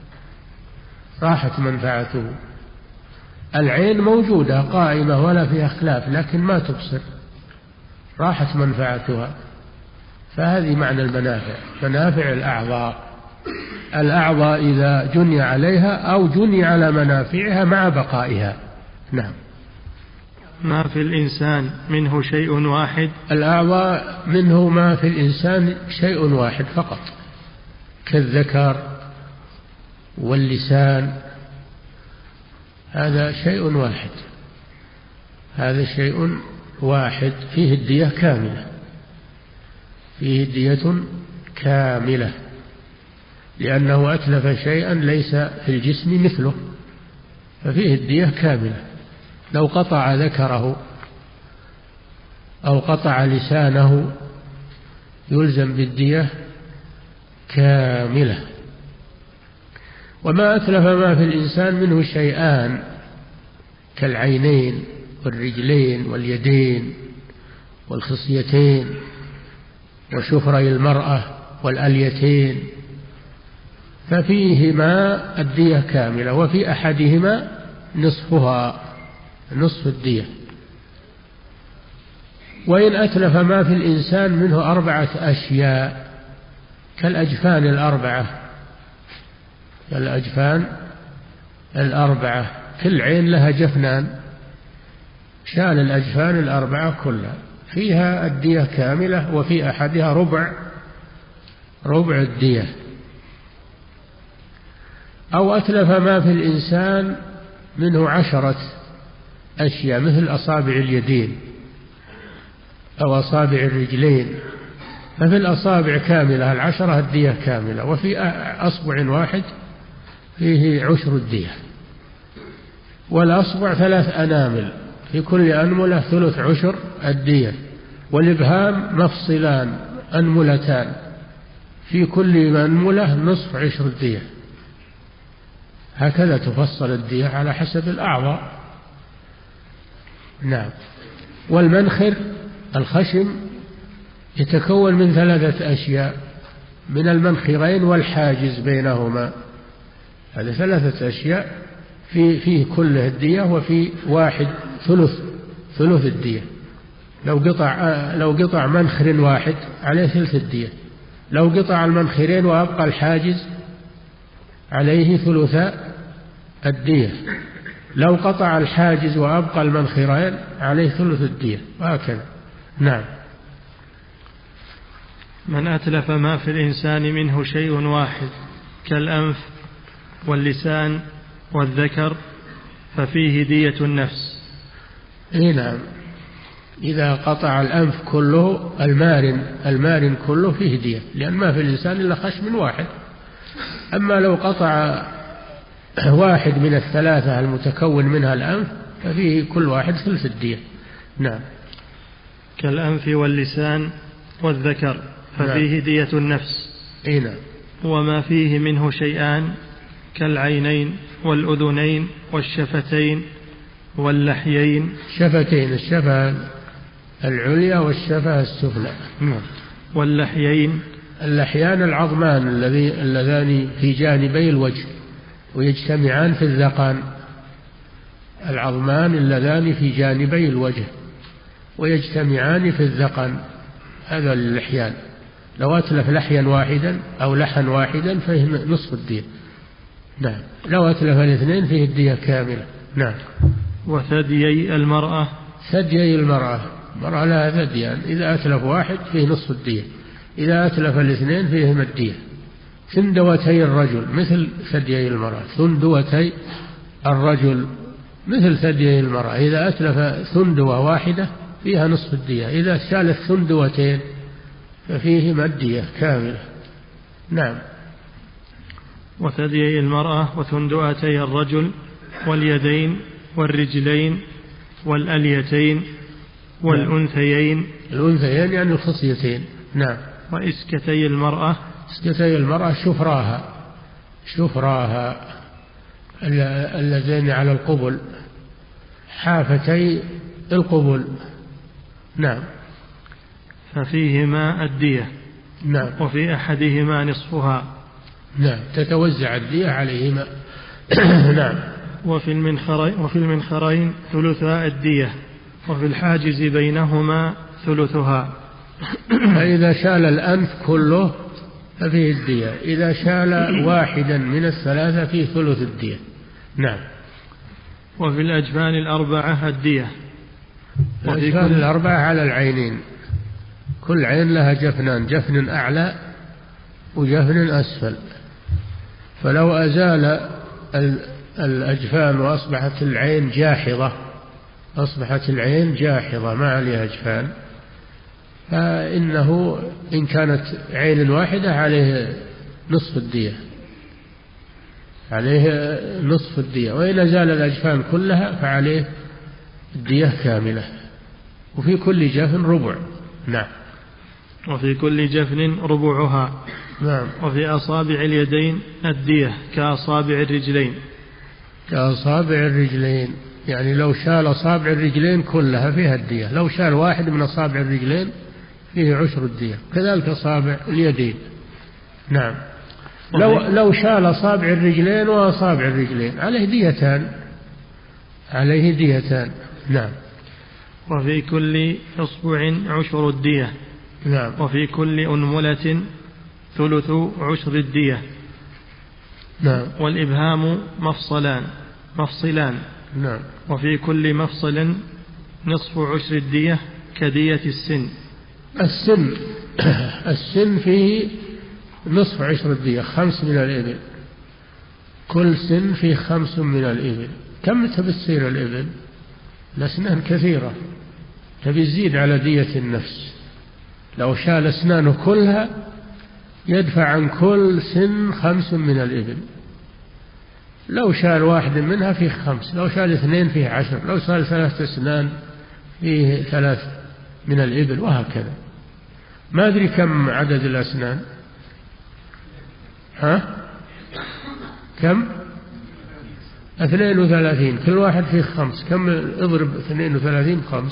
راحت منفعته. العين موجودة قائمة ولا فيها خلاف لكن ما تبصر، راحت منفعتها. فهذه معنى المنافع، منافع الأعضاء. الأعضاء إذا جني عليها أو جني على منافعها مع بقائها. نعم. ما في الإنسان منه شيء واحد. الأعضاء منه ما في الإنسان شيء واحد فقط، كالذكر واللسان، هذا شيء واحد، هذا شيء واحد فيه الدية كاملة، فيه دية كاملة، لأنه أتلف شيئا ليس في الجسم مثله، ففيه الدية كاملة. لو قطع ذكره أو قطع لسانه يلزم بالدية كاملة. وما أتلف ما في الإنسان منه شيئان، كالعينين والرجلين واليدين والخصيتين وشفري المرأة والأليتين، ففيهما الدية كاملة، وفي أحدهما نصفها، نصف الدية. وإن أتلف ما في الإنسان منه 4 أشياء، كالأجفان الأربعة، كالأجفان الأربعة، كل عين لها جفنان، شان الأجفان الأربعة كلها فيها الدية كاملة، وفي أحدها ربع الدية. أو أتلف ما في الإنسان منه 10 أشياء، مثل أصابع اليدين أو أصابع الرجلين، ففي الأصابع كاملة 10 الدية كاملة، وفي أصبع واحد فيه 10 الدية. والأصبع 3 أنامل، في كل أنملة 3/10 الدية. والإبهام مفصلان أنملتان، في كل أنملة نصف 10 الدية. هكذا تفصل الدية على حسب الأعضاء. نعم. والمنخر الخشم يتكون من 3 أشياء، من المنخرين والحاجز بينهما، هذه 3 أشياء فيه كله الدية، وفي واحد ثلث الدية. لو قطع منخر واحد عليه ثلث الدية، لو قطع المنخرين وأبقى الحاجز عليه ثلثاء الدية، لو قطع الحاجز وأبقى المنخرين عليه ثلث الدية، وهكذا. نعم. من أتلف ما في الإنسان منه شيء واحد كالأنف واللسان والذكر ففيه دية النفس. نعم، إذا قطع الأنف كله المارن كله فيه دية، لأن ما في الإنسان إلا خشم واحد. أما لو قطع واحد من الثلاثة المتكون منها الأنف ففيه كل واحد ثلث الدية. نعم. كالأنف واللسان والذكر ففيه نعم. دية النفس. نعم. وما فيه منه شيئان كالعينين والأذنين والشفتين واللحيين. شفتين، الشفة العليا والشفة السفلى. واللحيين، اللحيان العظمان اللذان في جانبي الوجه ويجتمعان في الذقن. العظمان اللذان في جانبي الوجه ويجتمعان في الذقن، هذا اللحيان. لو أتلف لحيا واحدا أو لحا واحدا فيه نصف الدية. نعم. لو أتلف الاثنين فيه الدية كاملة. نعم. وثديي المرأة، ثديي المرأة لها ثديان، إذا أتلف واحد فيه نصف الدية، إذا أتلف الاثنين فيهما الدية. ثندوتي الرجل مثل ثديي المرأة، ثندوتي الرجل مثل ثديي المرأة، إذا أتلف ثندوة واحدة فيها نصف الدية، إذا شال الثندوتين ففيهما الدية كاملة. نعم. وثديي المرأة وثندوتي الرجل واليدين والرجلين والأليتين والأنثيين. الأنثيين يعني الخصيتين. نعم. وإسكتي المرأة، إسكتي المرأة شفراها اللذين على القبل، حافتي القبل. نعم. ففيهما الدية. نعم. وفي أحدهما نصفها. نعم، تتوزع الدية عليهما. نعم. وفي المنخرين ثلثاء الدية، وفي الحاجز بينهما ثلثها. فإذا شال الأنف كله ففيه الدية، إذا شال واحدا من الثلاثة فيه ثلث الدية. نعم. وفي الأجفان الأربعة الدية. الأجفان الأربعة على العينين، كل عين لها جفنان، جفن أعلى وجفن أسفل، فلو أزال الأجفان وأصبحت العين جاحظة ما عليها أجفان، فإنه إن كانت عين واحدة عليه نصف الدية، وإن أزال الأجفان كلها فعليه الدية كاملة. وفي كل جفن ربع. نعم. وفي كل جفن ربعها. نعم. وفي أصابع اليدين الدية كأصابع الرجلين، يعني لو شال أصابع الرجلين كلها فيها الدية، لو شال واحد من أصابع الرجلين فيه عشر الدية، كذلك أصابع اليدين. نعم. لو شال أصابع الرجلين وأصابع الرجلين عليه ديتان. نعم. وفي كل إصبع عشر الدية. نعم. وفي كل أنملة ثلث عشر الدية. نعم. والإبهام مفصلان. نعم. وفي كل مفصل نصف عشر الدية كدية السن. السن فيه نصف عشر الدية، 5 من الإبل، كل سن فيه 5 من الإبل. كم تبصير الإبل؟ الأسنان كثيرة، تبي تزيد على دية النفس. لو شال أسنانه كلها يدفع عن كل سن 5 من الإبل، لو شال واحد منها فيه 5، لو شال 2 فيه 10، لو شال 3 أسنان فيه 3 من الإبل، وهكذا. ما أدري كم عدد الأسنان. كم؟ 32، كل واحد فيه 5. كم اضرب 32 ب5؟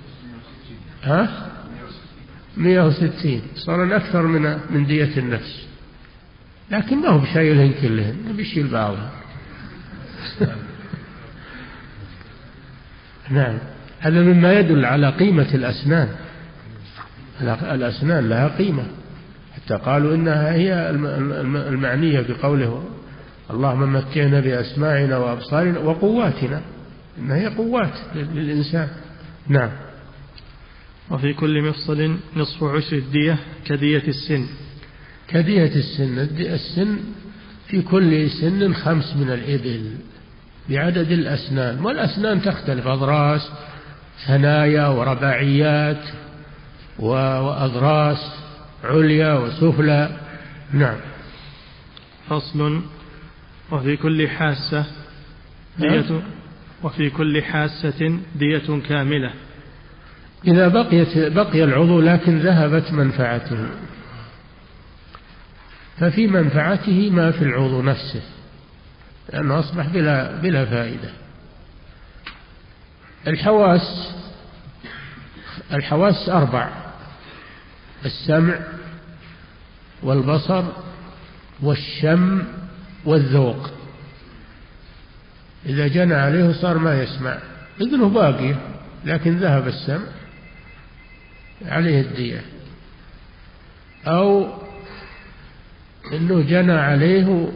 160. صار أكثر من دية النفس، لكن ما هو بشايلهن كلهن، بيشيل بعضها. نعم. هذا مما يدل على قيمة الأسنان. الأسنان لها قيمة، حتى قالوا إنها هي المعنية بقوله اللهم متعنا بأسماعنا وأبصارنا وقواتنا، إنها هي قوات للإنسان. نعم. وفي كل مفصل نصف عشر الدية كدية السن. كدية السن، السن في كل سن 5 من الإبل بعدد الأسنان، والأسنان تختلف، أضراس، ثنايا ورباعيات وأضراس عليا وسفلى. نعم. فصل. وفي كل حاسة دية وفي كل حاسة دية كاملة إذا بقي العضو لكن ذهبت منفعته، ففي منفعته ما في العضو نفسه لأنه أصبح بلا فائدة. الحواس 4: السمع والبصر والشم والذوق. إذا جنى عليه صار ما يسمع، إذنه باقية لكن ذهب السمع عليه الدية، أو إنه جنى عليه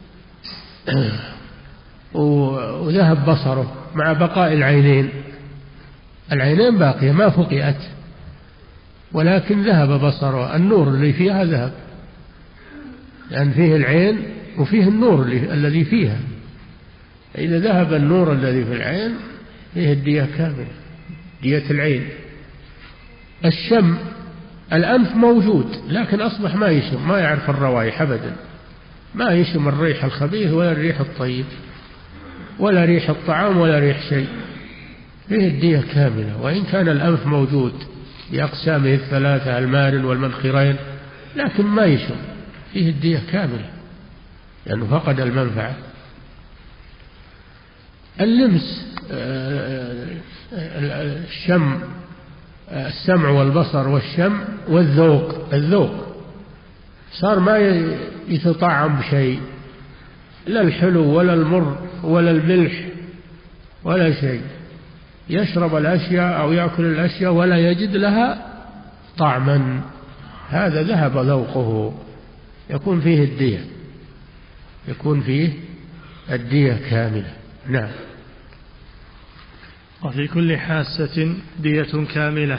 وذهب بصره مع بقاء العينين باقية ما فقئت، ولكن ذهب بصره، النور اللي فيها ذهب، لأن فيه العين وفيه النور الذي فيها. إذا ذهب النور الذي في العين فيه الدية كاملة، دية العين. الشم، الأنف موجود لكن أصبح ما يشم، ما يعرف الروائح أبدا، ما يشم الريح الخبيث ولا الريح الطيب ولا ريح الطعام ولا ريح شيء، فيه الدية كاملة. وإن كان الأنف موجود بأقسامه 3 المارن والمنخرين لكن ما يشم، فيه الدية كاملة لأنه فقد المنفعة. اللمس، الشم، السمع والبصر والشم والذوق. الذوق صار ما يتطعم بشيء، لا الحلو ولا المر ولا الملح ولا شيء، يشرب الأشياء أو يأكل الأشياء ولا يجد لها طعما، هذا ذهب ذوقه، يكون فيه الدية، يكون فيه الدية كاملة. نعم. وفي كل حاسة دية كاملة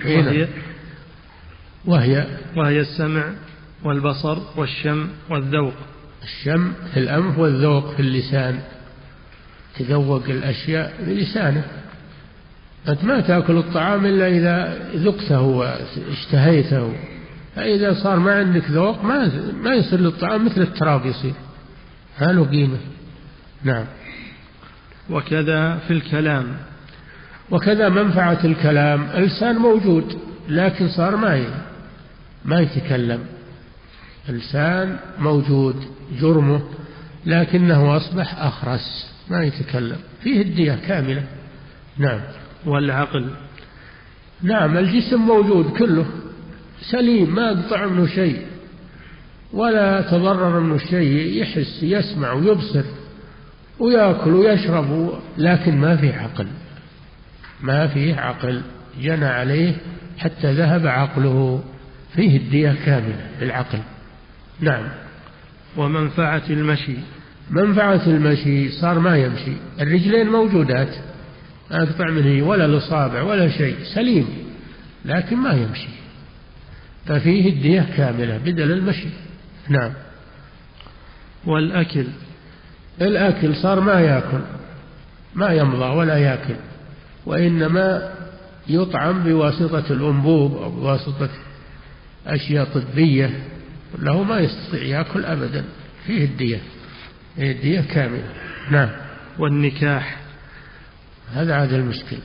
وهي السمع والبصر والشم والذوق. الشم في الأنف والذوق في اللسان، تذوق الأشياء بلسانه. أنت ما تأكل الطعام إلا إذا ذقته واشتهيته، فإذا صار ما عندك ذوق ما يصير للطعام، مثل التراب يصير، ما له قيمة. نعم. وكذا في الكلام، وكذا منفعة الكلام، اللسان موجود لكن صار ما يتكلم، اللسان موجود جرمه لكنه أصبح أخرس ما يتكلم، فيه الدية كاملة. نعم. والعقل، نعم، الجسم موجود كله سليم، ما قطع منه شيء ولا تضرر منه شيء، يحس يسمع ويبصر ويأكل ويشرب، لكن ما فيه عقل، ما فيه عقل، جنى عليه حتى ذهب عقله، فيه الدية كاملة بالعقل. نعم. ومنفعة المشي، منفعة المشي صار ما يمشي، الرجلين موجودات ما يقطع منه ولا الأصابع ولا شيء، سليم لكن ما يمشي، ففيه الدية كاملة بدل المشي. نعم. والأكل، الأكل صار ما يأكل، ما يمضى ولا يأكل، وإنما يطعم بواسطة الأنبوب أو بواسطة أشياء طبية، له ما يستطيع يأكل أبدا، فيه الدية، فيه الدية كاملة. نعم. والنكاح، هذا عاد المشكلة،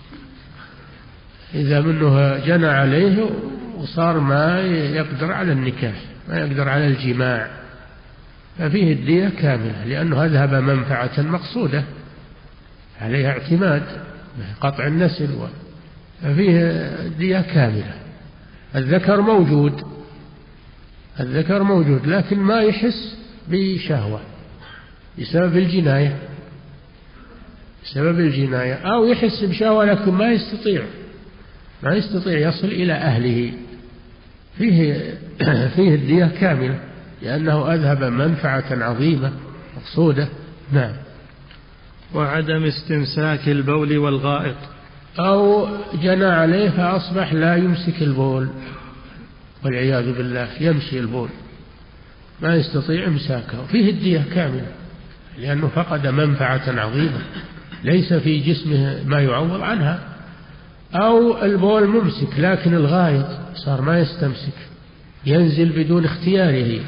إذا منه جنى عليه وصار ما يقدر على النكاح، ما يقدر على الجماع، ففيه الدية كاملة لأنه أذهب منفعة مقصودة عليها اعتماد قطع النسل، ففيه الدية كاملة. الذكر موجود لكن ما يحس بشهوة بسبب الجناية، أو يحس بشهوة لكن ما يستطيع يصل إلى أهله، فيه الدية كاملة، لأنه أذهب منفعة عظيمة مقصودة. نعم. وعدم استمساك البول والغائط، أو جنى عليه فأصبح لا يمسك البول والعياذ بالله، يمشي البول ما يستطيع إمساكه، فيه الدية كاملة، لأنه فقد منفعة عظيمة ليس في جسمه ما يعوض عنها. أو البول ممسك لكن الغائط صار ما يستمسك، ينزل بدون اختياره،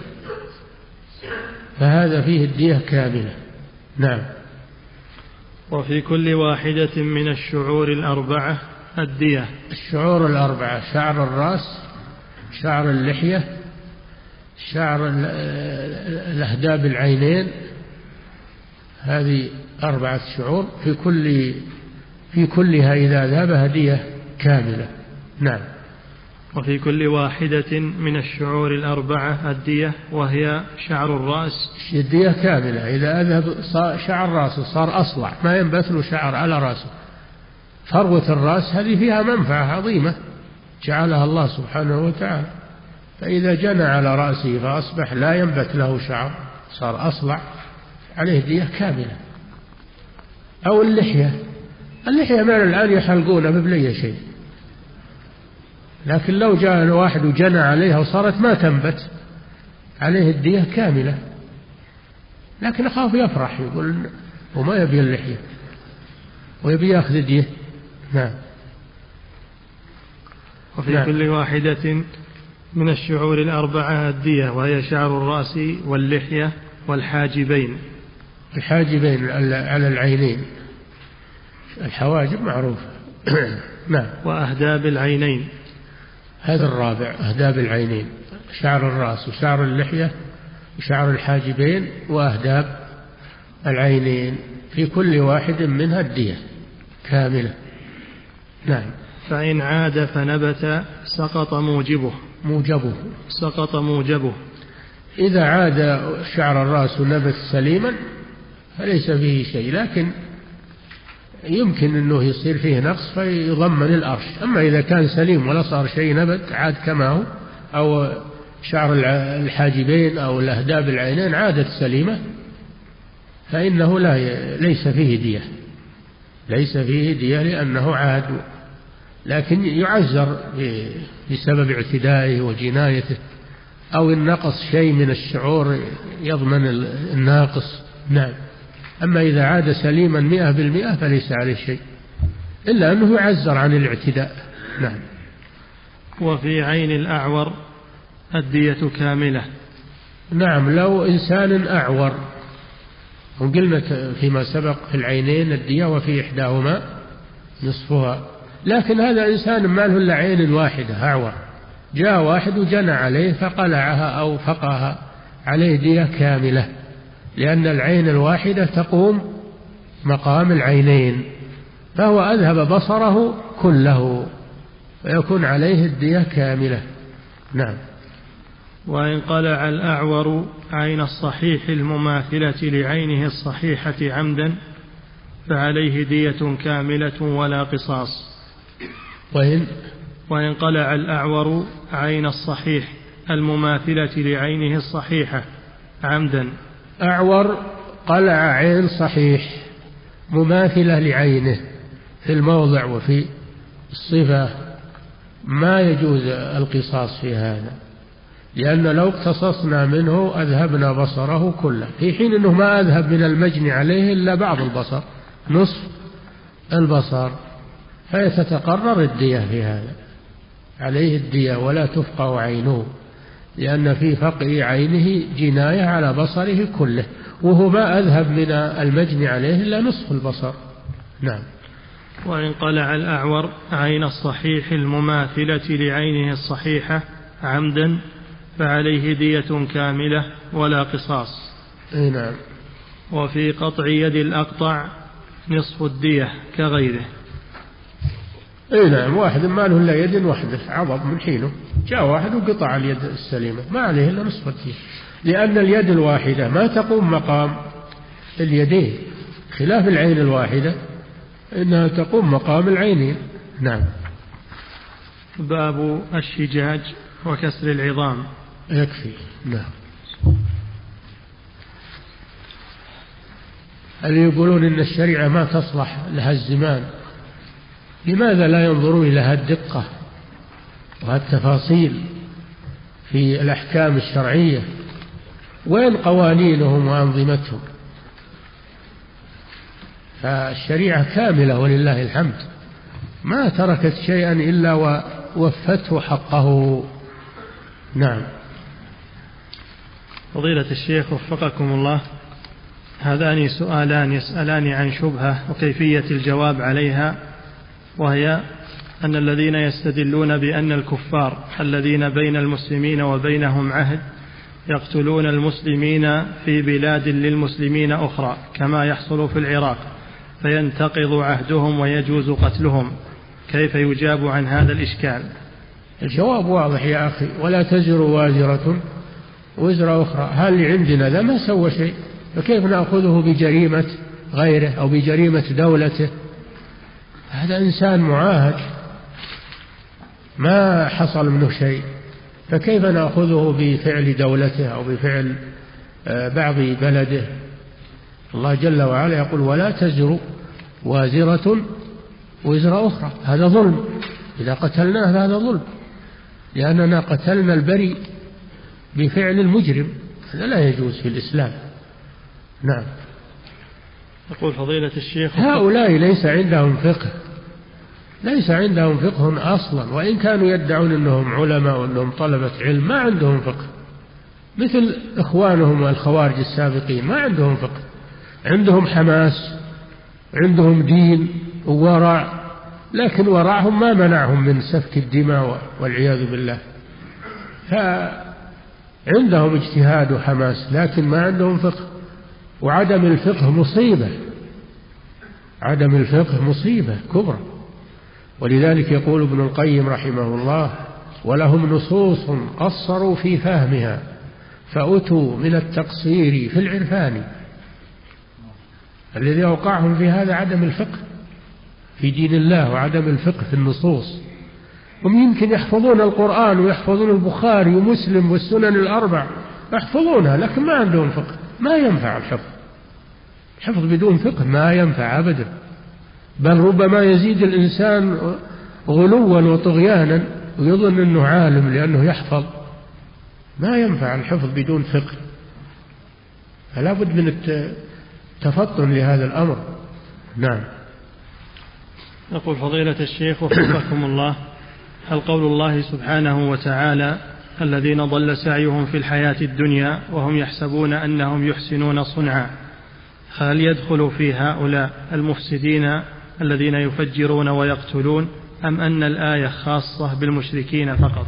فهذا فيه الدية كاملة. نعم. وفي كل واحدة من الشعور الأربعة الدية. الشعور الأربعة: شعر الرأس، شعر اللحية، شعر الأهداب العينين، هذه 4 شعور، في كلها إذا ذهب دية كاملة. نعم. وفي كل واحدة من الشعور الأربعة الدية، وهي شعر الرأس. الدية كاملة إذا أذهب شعر رأسه صار أصلع ما ينبت له شعر على رأسه. فروة الرأس هذه فيها منفعة عظيمة جعلها الله سبحانه وتعالى، فإذا جنى على رأسه فأصبح لا ينبت له شعر صار أصلع، عليه دية كاملة. أو اللحية ما الآن يحلقونها ببلي شيء، لكن لو جاء الواحد وجنى عليها وصارت ما تنبت عليه الدية كاملة، لكن أخاف يفرح يقول وما يبي اللحية ويبي يأخذ دية. نعم. وفي كل واحدة من الشعور الأربعة الدية، وهي شعر الرأس واللحية والحاجبين. الحاجبين على العينين، الحواجب معروفة. نعم. وأهداب العينين، هذا الرابع، أهداب العينين: شعر الرأس وشعر اللحية وشعر الحاجبين وأهداب العينين، في كل واحد منها الدية كاملة. نعم. فإن عاد فنبت سقط موجبه. إذا عاد شعر الرأس نبت سليما فليس فيه شيء، لكن يمكن أنه يصير فيه نقص فيضمن الأرش. أما إذا كان سليم ولا صار شيء نبت عاد كما هو، أو شعر الحاجبين أو الأهداب العينين عادت سليمة، فإنه ليس فيه دية لأنه عاد، لكن يعزر بسبب اعتدائه وجنايته، أو النقص شيء من الشعور يضمن الناقص. نعم. أما إذا عاد سليما 100% فليس عليه شيء، إلا أنه يعزر عن الاعتداء. نعم. وفي عين الأعور الدية كاملة. نعم. لو إنسان أعور، وقلنا فيما سبق في العينين الدية وفي إحداهما نصفها، لكن هذا إنسان ما له إلا عين واحدة أعور، جاء واحد وجنى عليه فقلعها أو فقها، عليه دية كاملة، لأن العين الواحدة تقوم مقام العينين، فهو أذهب بصره كله ويكون عليه الدية كاملة. نعم. وإن قلع الأعور عين الصحيح المماثلة لعينه الصحيحة عمدا فعليه دية كاملة ولا قصاص. وإن قلع الأعور عين الصحيح المماثلة لعينه الصحيحة عمدا. أعور قلع عين صحيح مماثلة لعينه في الموضع وفي الصفة، ما يجوز القصاص في هذا، لأن لو اقتصصنا منه أذهبنا بصره كله، في حين أنه ما أذهب من المجني عليه إلا بعض البصر، نصف البصر، فيتتقرر الدية في هذا، عليه الدية ولا تفقع عينه، لأن في فقع عينه جناية على بصره كله، وهو ما أذهب من المجني عليه إلا نصف البصر. نعم. وإن قلع الأعور عين الصحيح المماثلة لعينه الصحيحة عمدا فعليه دية كاملة ولا قصاص. نعم. وفي قطع يد الأقطع نصف الدية كغيره. نعم. واحد ما له إلا يد واحدة عضب من حينه، جاء واحد وقطع اليد السليمة ما عليه إلا نصف الدية، لأن اليد الواحدة ما تقوم مقام اليدين، خلاف العين الواحدة إنها تقوم مقام العينين. نعم. باب الشجاج وكسر العظام. يكفي. نعم. اللي يقولون إن الشريعة ما تصلح لها الزمان، لماذا لا ينظروا إلى الدقة والتفاصيل في الأحكام الشرعية؟ وين قوانينهم وأنظمتهم؟ فالشريعة كاملة ولله الحمد، ما تركت شيئا إلا ووفته حقه. نعم. فضيلة الشيخ وفقكم الله، هذان سؤالان يسألان عن شبهة وكيفية الجواب عليها، وهي أن الذين يستدلون بأن الكفار الذين بين المسلمين وبينهم عهد يقتلون المسلمين في بلاد للمسلمين أخرى كما يحصل في العراق، فينتقض عهدهم ويجوز قتلهم، كيف يجاب عن هذا الإشكال؟ الجواب واضح يا أخي، ولا تزر وازرة وزر أخرى. هل عندنا ذا ما سوى شيء، فكيف نأخذه بجريمة غيره أو بجريمة دولته؟ هذا إنسان معاهد ما حصل منه شيء، فكيف نأخذه بفعل دولته أو بفعل بعض بلده؟ الله جل وعلا يقول ولا تزر وازرة وزر أخرى. هذا ظلم، إذا قتلناه هذا ظلم، لأننا قتلنا البريء بفعل المجرم، هذا لا يجوز في الإسلام. نعم. يقول فضيلة الشيخ هؤلاء ليس عندهم فقه، ليس عندهم فقه أصلا، وإن كانوا يدعون أنهم علماء وأنهم طلبة علم، ما عندهم فقه، مثل إخوانهم والخوارج السابقين ما عندهم فقه. عندهم حماس، عندهم دين وورع، لكن ورعهم ما منعهم من سفك الدماء والعياذ بالله. فعندهم اجتهاد وحماس لكن ما عندهم فقه، وعدم الفقه مصيبة، عدم الفقه مصيبة كبرى. ولذلك يقول ابن القيم رحمه الله ولهم نصوص قصروا في فهمها فأتوا من التقصير في العرفان. الذي أوقعهم في هذا عدم الفقه في دين الله وعدم الفقه في النصوص. هم يمكن يحفظون القرآن ويحفظون البخاري ومسلم والسنن الأربع، يحفظونها لكن ما عندهم فقه، ما ينفع الحفظ. الحفظ بدون فقه ما ينفع أبدا، بل ربما يزيد الإنسان غلوا وطغيانا ويظن أنه عالم لأنه يحفظ. ما ينفع الحفظ بدون فقه، فلا بد من التفطن لهذا الأمر. نعم. يقول فضيلة الشيخ وفقكم الله، هل قول الله سبحانه وتعالى الذين ضل سعيهم في الحياة الدنيا وهم يحسبون أنهم يحسنون صنعا، هل يدخل في هؤلاء المفسدين الذين يفجرون ويقتلون، أم أن الآية خاصة بالمشركين فقط؟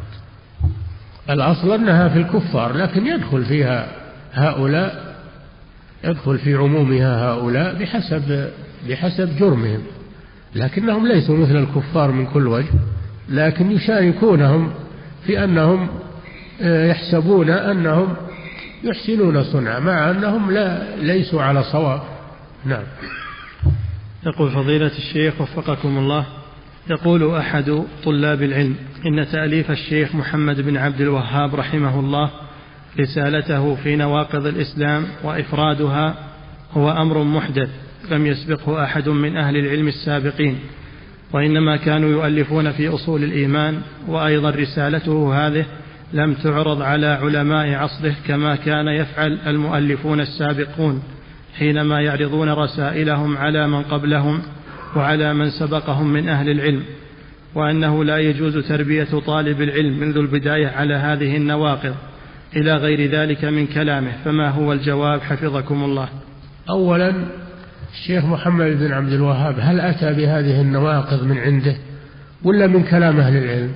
الأصل أنها في الكفار، لكن يدخل فيها هؤلاء، يدخل في عمومها هؤلاء بحسب جرمهم، لكنهم ليسوا مثل الكفار من كل وجه، لكن يشاركونهم في أنهم يحسبون أنهم يحسنون صنعا مع أنهم ليسوا على صواب. نعم. يقول فضيلة الشيخ وفقكم الله، يقول أحد طلاب العلم إن تأليف الشيخ محمد بن عبد الوهاب رحمه الله رسالته في نواقض الإسلام وإفرادها هو أمر محدث لم يسبقه أحد من أهل العلم السابقين، وإنما كانوا يؤلفون في أصول الإيمان، وأيضا رسالته هذه لم تعرض على علماء عصره كما كان يفعل المؤلفون السابقون حينما يعرضون رسائلهم على من قبلهم وعلى من سبقهم من أهل العلم، وأنه لا يجوز تربية طالب العلم منذ البداية على هذه النواقض إلى غير ذلك من كلامه، فما هو الجواب حفظكم الله؟ أولا الشيخ محمد بن عبد الوهاب هل أتى بهذه النواقض من عنده ولا من كلام أهل العلم؟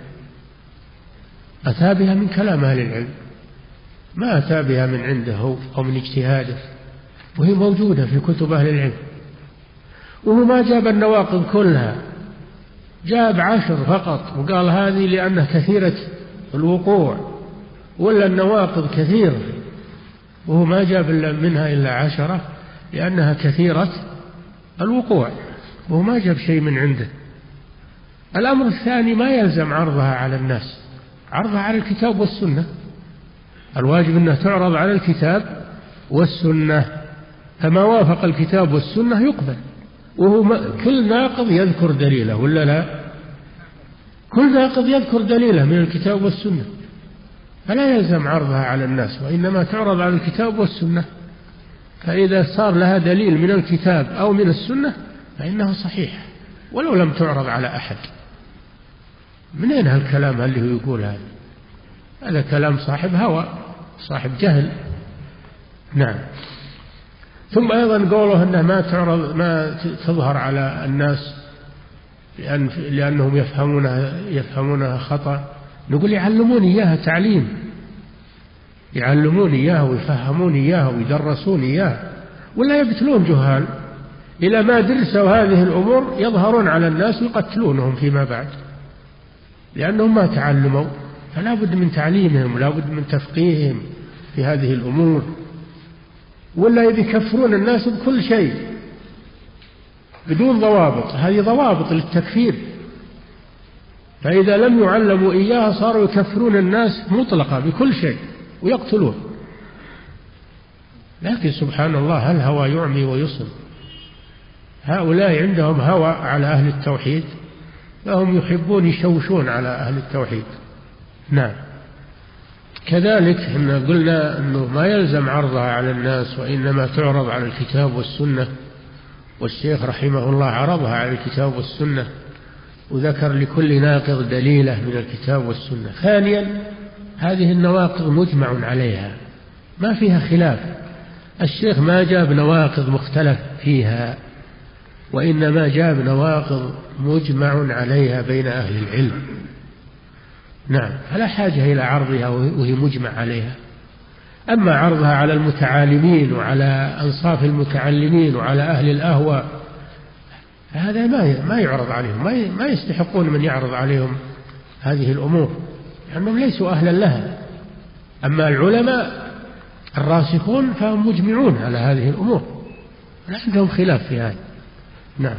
أتى بها من كلام أهل العلم، ما أتى بها من عنده هو أو من اجتهاده، وهي موجودة في كتب أهل العلم. وهو ما جاب النواقض كلها، جاب 10 فقط وقال هذه لأنها كثيرة الوقوع، ولا النواقض كثيرة، وهو ما جاب منها إلا 10 لأنها كثيرة الوقوع، وهو ما جاب شيء من عنده. الأمر الثاني ما يلزم عرضها على الناس، عرضها على الكتاب والسنة. الواجب أنها تعرض على الكتاب والسنة، فما وافق الكتاب والسنة يقبل، وهو كل ناقض يذكر دليله ولا لا؟ كل ناقض يذكر دليله من الكتاب والسنة، فلا يلزم عرضها على الناس، وإنما تعرض على الكتاب والسنة. فإذا صار لها دليل من الكتاب أو من السنة فإنه صحيح ولو لم تعرض على أحد. من أين هالكلام اللي هو يقول هذا كلام صاحب هوى، صاحب جهل. نعم. ثم أيضا قوله أنها ما تظهر على الناس لأنهم يفهمونها خطأ. نقول يعلمون إياها تعليم، يعلمون إياها ويفهمون إياها ويدرسون إياها، ولا يبتلون جهال إلى ما درسوا هذه الأمور يظهرون على الناس ويقتلونهم فيما بعد، لأنهم ما تعلموا. فلا بد من تعليمهم ولا بد من تفقيههم في هذه الأمور، ولا يكفرون الناس بكل شيء بدون ضوابط. هذه ضوابط للتكفير، فإذا لم يعلموا إياها صاروا يكفرون الناس مطلقا بكل شيء ويقتلون. لكن سبحان الله الهوى يعمي ويصم. هؤلاء عندهم هوى على أهل التوحيد، فهم يحبون يشوشون على أهل التوحيد. نعم. كذلك إن قلنا أنه ما يلزم عرضها على الناس، وإنما تعرض على الكتاب والسنة، والشيخ رحمه الله عرضها على الكتاب والسنة وذكر لكل ناقض دليله من الكتاب والسنة. ثانيا هذه النواقض مجمع عليها ما فيها خلاف، الشيخ ما جاب نواقض مختلف فيها، وإنما جاب نواقض مجمع عليها بين أهل العلم. نعم. فلا حاجة إلى عرضها وهي مجمع عليها. أما عرضها على المتعالمين وعلى أنصاف المتعلمين وعلى أهل الأهواء هذا ما يعرض عليهم، ما يستحقون من يعرض عليهم هذه الأمور لأنهم ليسوا أهلا لها. أما العلماء الراسخون فهم مجمعون على هذه الأمور، لا عندهم خلاف في هذا. نعم.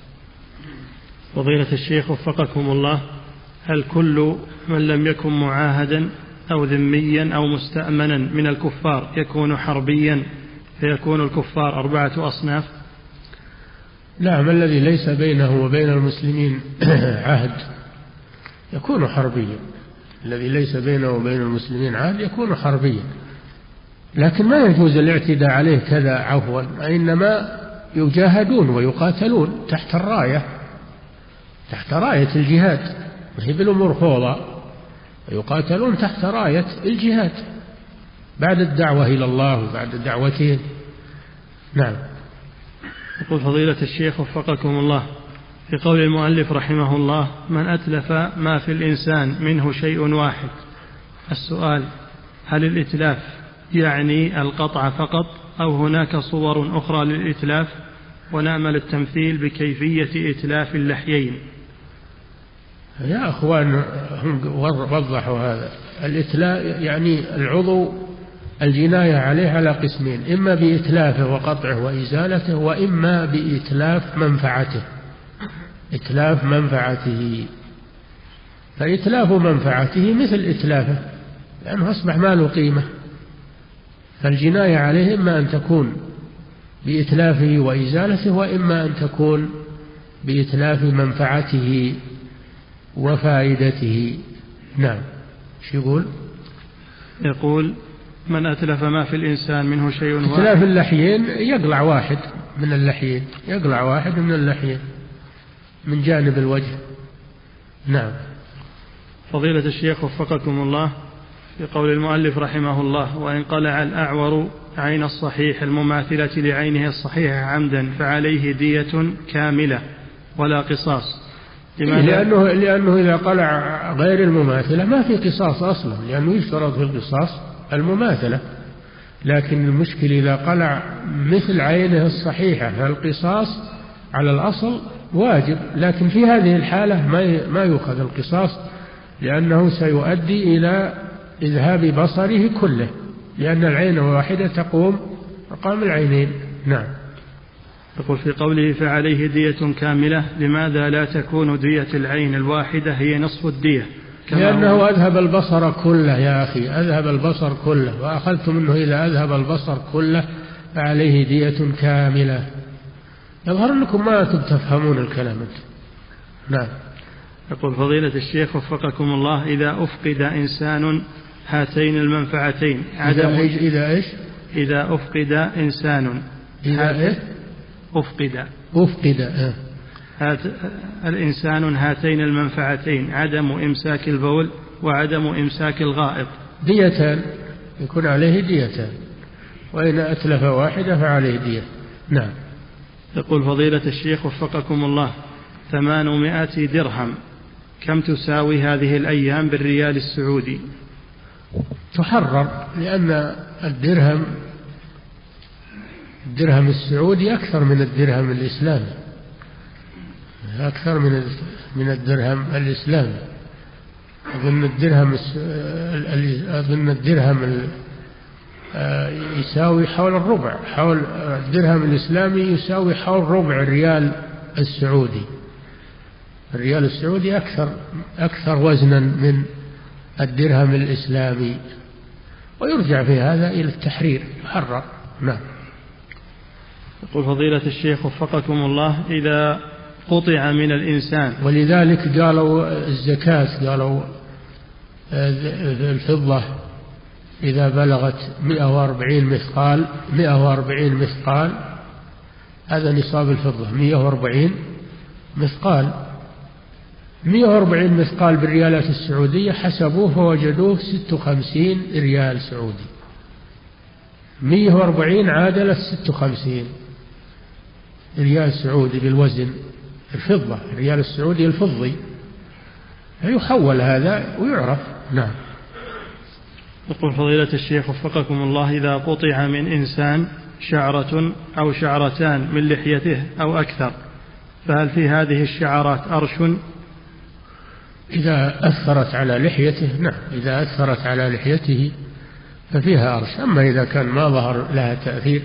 فضيلة الشيخ وفقكم الله، هل كل من لم يكن معاهدا أو ذميا أو مستأمنا من الكفار يكون حربيا فيكون الكفار 4 أصناف؟ نعم. الذي ليس بينه وبين المسلمين عهد يكون حربيا، الذي ليس بينه وبين المسلمين عهد يكون حربيا، لكن ما يجوز الاعتداء عليه كذا عفوا، إنما يجاهدون ويقاتلون تحت الراية، تحت راية الجهاد، وهي بالأمور فوضى، ويقاتلون تحت راية الجهاد بعد الدعوة إلى الله وبعد دعوتهم. نعم. يقول فضيلة الشيخ وفقكم الله، في قول المؤلف رحمه الله: من أتلف ما في الإنسان منه شيء واحد. السؤال: هل الإتلاف يعني القطع فقط أو هناك صور أخرى للإتلاف؟ ونأمل التمثيل بكيفية إتلاف اللحيين. يا أخوان هم وضحوا هذا. الإتلاف يعني العضو الجناية عليه على قسمين: إما بإتلافه وقطعه وإزالته، وإما بإتلاف منفعته، إتلاف منفعته. فإتلاف منفعته مثل إتلافه لأنه أصبح ما له قيمة، فالجناية عليه إما أن تكون بإتلافه وإزالته، وإما أن تكون بإتلاف منفعته وفائدته. نعم. شو يقول؟ يقول: من أتلف ما في الإنسان منه شيء واحد. إتلاف اللحيين يقلع واحد من اللحيين، يقلع واحد من اللحيين من جانب الوجه. نعم. فضيلة الشيخ وفقكم الله، في قول المؤلف رحمه الله: وإن قلع الأعور عين الصحيح المماثلة لعينه الصحيحة عمدا فعليه دية كاملة ولا قصاص. لأنه إذا قلع غير المماثلة ما في قصاص أصلا، لأنه يشترط في القصاص المماثلة، لكن المشكل إذا قلع مثل عينه الصحيحة فالقصاص على الأصل واجب، لكن في هذه الحالة ما يؤخذ القصاص، لأنه سيؤدي إلى إذهاب بصره كله، لأن العين الواحدة تقوم مقام العينين. نعم. يقول في قوله فعليه دية كاملة: لماذا لا تكون دية العين الواحدة هي نصف الدية لأنه أذهب البصر كله يا أخي، أذهب البصر كله، وأخذتم منه إذا أذهب البصر كله فعليه دية كاملة. يظهر أنكم ما تفهمون الكلام. نعم. يقول فضيلة الشيخ وفقكم الله: إذا أفقد إنسان هاتين المنفعتين إذا إيش؟ إذا أفقد إنسان الإنسان هاتين المنفعتين، عدم إمساك البول وعدم إمساك الغائط، ديتان، يكون عليه ديتان، وإن أتلف واحدة فعليه دية. نعم. يقول فضيلة الشيخ وفقكم الله: 800 درهم كم تساوي هذه الأيام بالريال السعودي؟ تحرر، لأن الدرهم السعودي أكثر من الدرهم الإسلامي، أكثر من الدرهم الإسلامي. أظن الدرهم يساوي حول الربع، حول الدرهم الإسلامي يساوي حول ربع الريال السعودي. الريال السعودي أكثر وزنا من الدرهم الإسلامي، ويرجع في هذا إلى التحرير، يحرر. نعم. يقول فضيلة الشيخ وفقكم الله: إذا قطع من الإنسان، ولذلك قالوا الزكاة، قالوا الفضة إذا بلغت 140 مثقال هذا نصاب الفضة. 140 مثقال بالريالات السعودية حسبوه فوجدوه 56 ريال سعودي. 140 عادلت 56 ريال سعودي بالوزن الفضة، الريال السعودي الفضي، يحول هذا ويعرف. نعم. يقول فضيلة الشيخ وفقكم الله: إذا قطع من إنسان شعرة أو شعرتان من لحيته أو أكثر، فهل في هذه الشعرات أرش؟ إذا أثرت على لحيته، نعم، إذا أثرت على لحيته ففيها أرش. أما إذا كان ما ظهر لها تأثير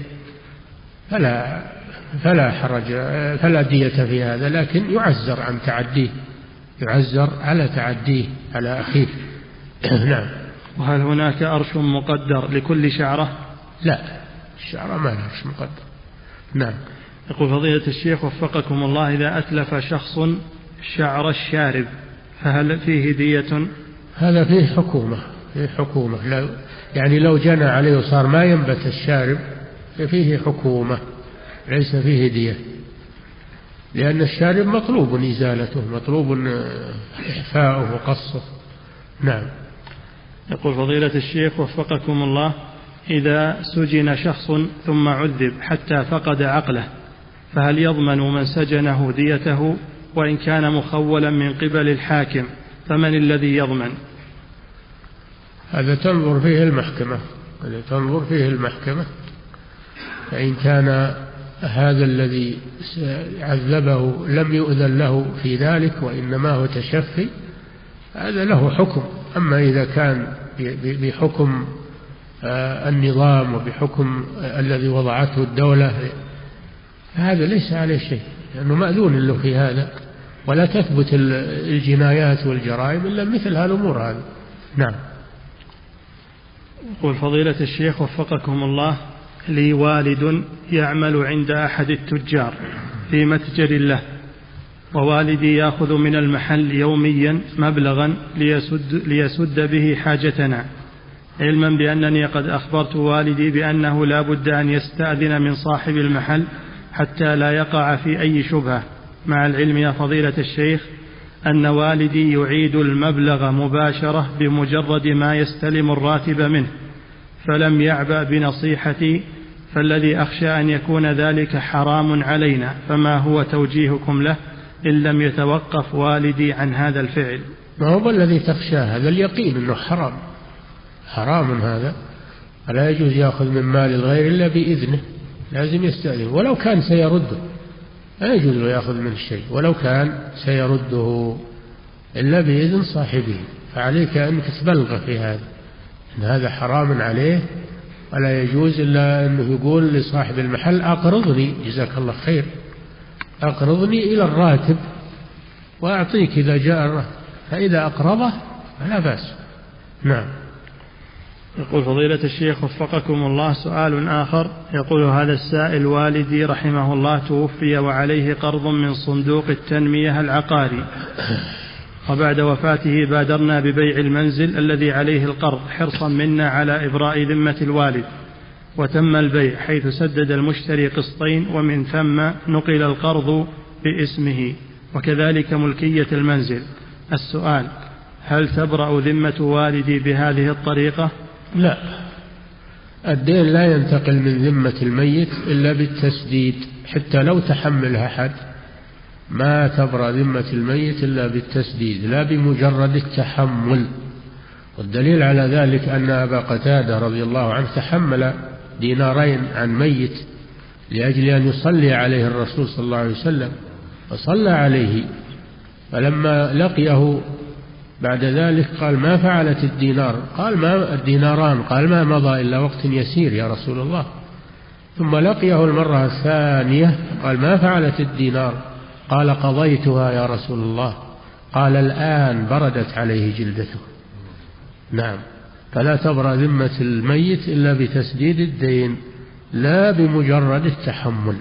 فلا حرج، فلا دية في هذا، لكن يعزر عن تعديه، يعزر على تعديه على أخيه. نعم. وهل هناك أرش مقدر لكل شعرة؟ لا، الشعرة ما لها أرش مقدر. نعم. يقول فضيلة الشيخ وفقكم الله: إذا أتلف شخص شعر الشارب فهل فيه دية؟ هذا فيه حكومة، يعني لو جنى عليه وصار ما ينبت الشارب فيه حكومة، ليس فيه دية، لأن الشارب مطلوب إزالته، مطلوب إحفاؤه وقصه. نعم. يقول فضيلة الشيخ وفقكم الله: إذا سجن شخص ثم عذب حتى فقد عقله، فهل يضمن من سجنه ديته؟ وإن كان مخولا من قبل الحاكم فمن الذي يضمن؟ هذا تنظر فيه المحكمة، فإن كان هذا الذي عذبه لم يؤذن له في ذلك وإنما هو تشفي، هذا له حكم. أما إذا كان بحكم النظام وبحكم الذي وضعته الدولة هذا ليس عليه شيء، لأنه مأذون له في هذا، ولا تثبت الجنايات والجرائم إلا مثل هالأمور هذه. نعم. يقول فضيلة الشيخ وفقكم الله: لي والد يعمل عند أحد التجار في متجر له، ووالدي يأخذ من المحل يوميا مبلغا ليسد به حاجتنا، علما بأنني قد أخبرت والدي بأنه لا بد أن يستأذن من صاحب المحل حتى لا يقع في أي شبهة، مع العلم يا فضيلة الشيخ أن والدي يعيد المبلغ مباشرة بمجرد ما يستلم الراتب منه، فلم يعبأ بنصيحتي، فالذي أخشى أن يكون ذلك حرام علينا، فما هو توجيهكم له إن لم يتوقف والدي عن هذا الفعل؟ ما هو الذي تخشاه؟ هذا اليقين أنه حرام هذا، فلا يجوز يأخذ من مال الغير إلا بإذنه، لازم يستأذن، ولو كان سيرده لا يجوز له يأخذ من الشيء، ولو كان سيرده إلا بإذن صاحبه. فعليك أنك تبلغ في هذا، إن هذا حرام عليه، ولا يجوز إلا أنه يقول لصاحب المحل أقرضني، جزاك الله خير، أقرضني إلى الراتب وأعطيك إذا جاء الراتب. فإذا أقرضه لا بأس. نعم. يقول فضيلة الشيخ وفقكم الله، سؤال آخر. يقول هذا السائل: والدي رحمه الله توفي وعليه قرض من صندوق التنمية العقاري، وبعد وفاته بادرنا ببيع المنزل الذي عليه القرض حرصا منا على إبراء ذمة الوالد، وتم البيع حيث سدد المشتري قسطين، ومن ثم نقل القرض باسمه وكذلك ملكية المنزل. السؤال: هل تبرأ ذمة والدي بهذه الطريقة؟ لا، الدين لا ينتقل من ذمة الميت إلا بالتسديد، حتى لو تحملها حد ما تبرأ ذمة الميت إلا بالتسديد لا بمجرد التحمل. والدليل على ذلك أن أبا قتادة رضي الله عنه تحمل دينارين عن ميت لأجل أن يصلي عليه الرسول صلى الله عليه وسلم، فصلى عليه، فلما لقيه بعد ذلك قال: ما فعلت الدينار؟ قال: ما الديناران؟ قال: ما مضى إلا وقت يسير يا رسول الله. ثم لقيه المرة الثانية قال: ما فعلت الدينار؟ قال: قضيتها يا رسول الله. قال: الآن بردت عليه جلدته. نعم، فلا تبرأ ذمة الميت إلا بتسديد الدين لا بمجرد التحمل.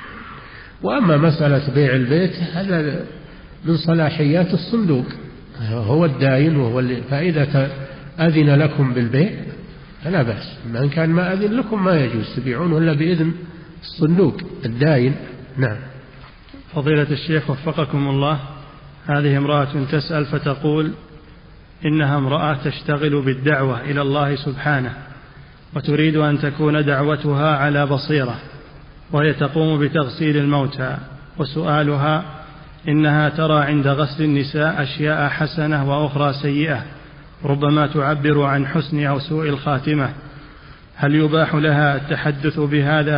وأما مسألة بيع البيت هذا من صلاحيات الصندوق، هو الداين وهو فإذا أذن لكم بالبيع فلا بأس، إن كان ما أذن لكم ما يجوز تبيعونه إلا بإذن الصندوق الداين. نعم. فضيلة الشيخ وفقكم الله، هذه امرأة تسأل فتقول إنها امرأة تشتغل بالدعوة إلى الله سبحانه، وتريد أن تكون دعوتها على بصيرة، وهي تقوم بتغسيل الموتى، وسؤالها إنها ترى عند غسل النساء أشياء حسنة وأخرى سيئة ربما تعبر عن حسن أو سوء الخاتمة، هل يباح لها التحدث بهذا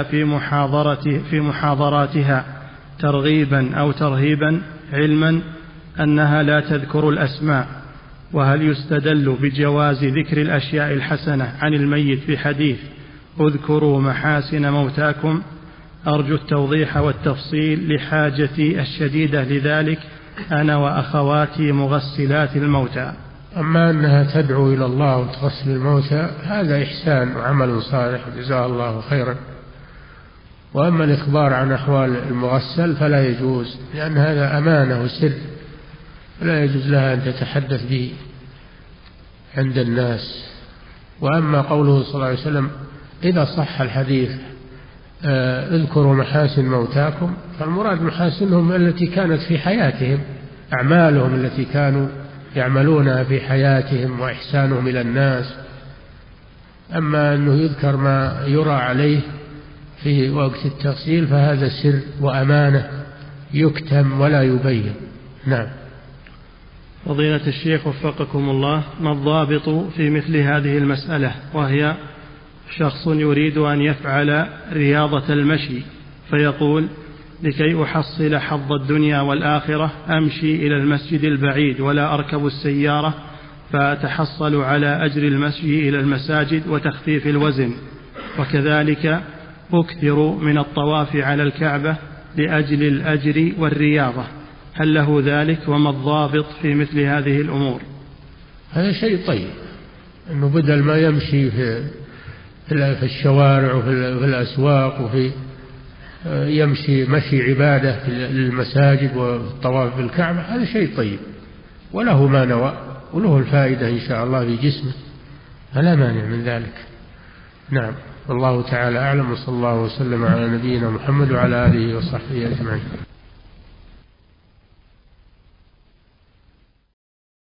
في محاضراتها ترغيبا أو ترهيبا، علما أنها لا تذكر الأسماء؟ وهل يستدل بجواز ذكر الأشياء الحسنة عن الميت بحديث اذكروا محاسن موتاكم؟ أرجو التوضيح والتفصيل لحاجتي الشديدة لذلك أنا وأخواتي مغسلات الموتى. أما أنها تدعو إلى الله وتغسل الموتى هذا إحسان وعمل صالح جزاه الله خيرا، وأما الإخبار عن أحوال المغسل فلا يجوز، لأن هذا أمانة وسر لا يجوز لها أن تتحدث به عند الناس. وأما قوله صلى الله عليه وسلم إذا صح الحديث اذكروا محاسن موتاكم، فالمراد محاسنهم التي كانت في حياتهم، أعمالهم التي كانوا يعملونها في حياتهم وإحسانهم إلى الناس. أما أنه يذكر ما يرى عليه في وقت التغسيل فهذا سر وأمانة يكتم ولا يبين. نعم. فضيلة الشيخ وفقكم الله، ما الضابط في مثل هذه المسألة، وهي شخص يريد أن يفعل رياضة المشي فيقول لكي أحصل حظ الدنيا والآخرة أمشي إلى المسجد البعيد ولا أركب السيارة فأتحصل على أجر المشي إلى المساجد وتخفيف الوزن، وكذلك أكثر من الطواف على الكعبة لأجل الأجر والرياضة، هل له ذلك؟ وما الضابط في مثل هذه الأمور؟ هذا شيء طيب، أنه بدل ما يمشي في الشوارع وفي الأسواق وفي يمشي مشي عبادة للمساجد والطواف بالكعبة، هذا شيء طيب وله ما نوى وله الفائدة إن شاء الله في جسمه، فلا مانع من ذلك. نعم، والله تعالى أعلم، وصلى الله وسلم على نبينا محمد وعلى آله وصحبه أجمعين.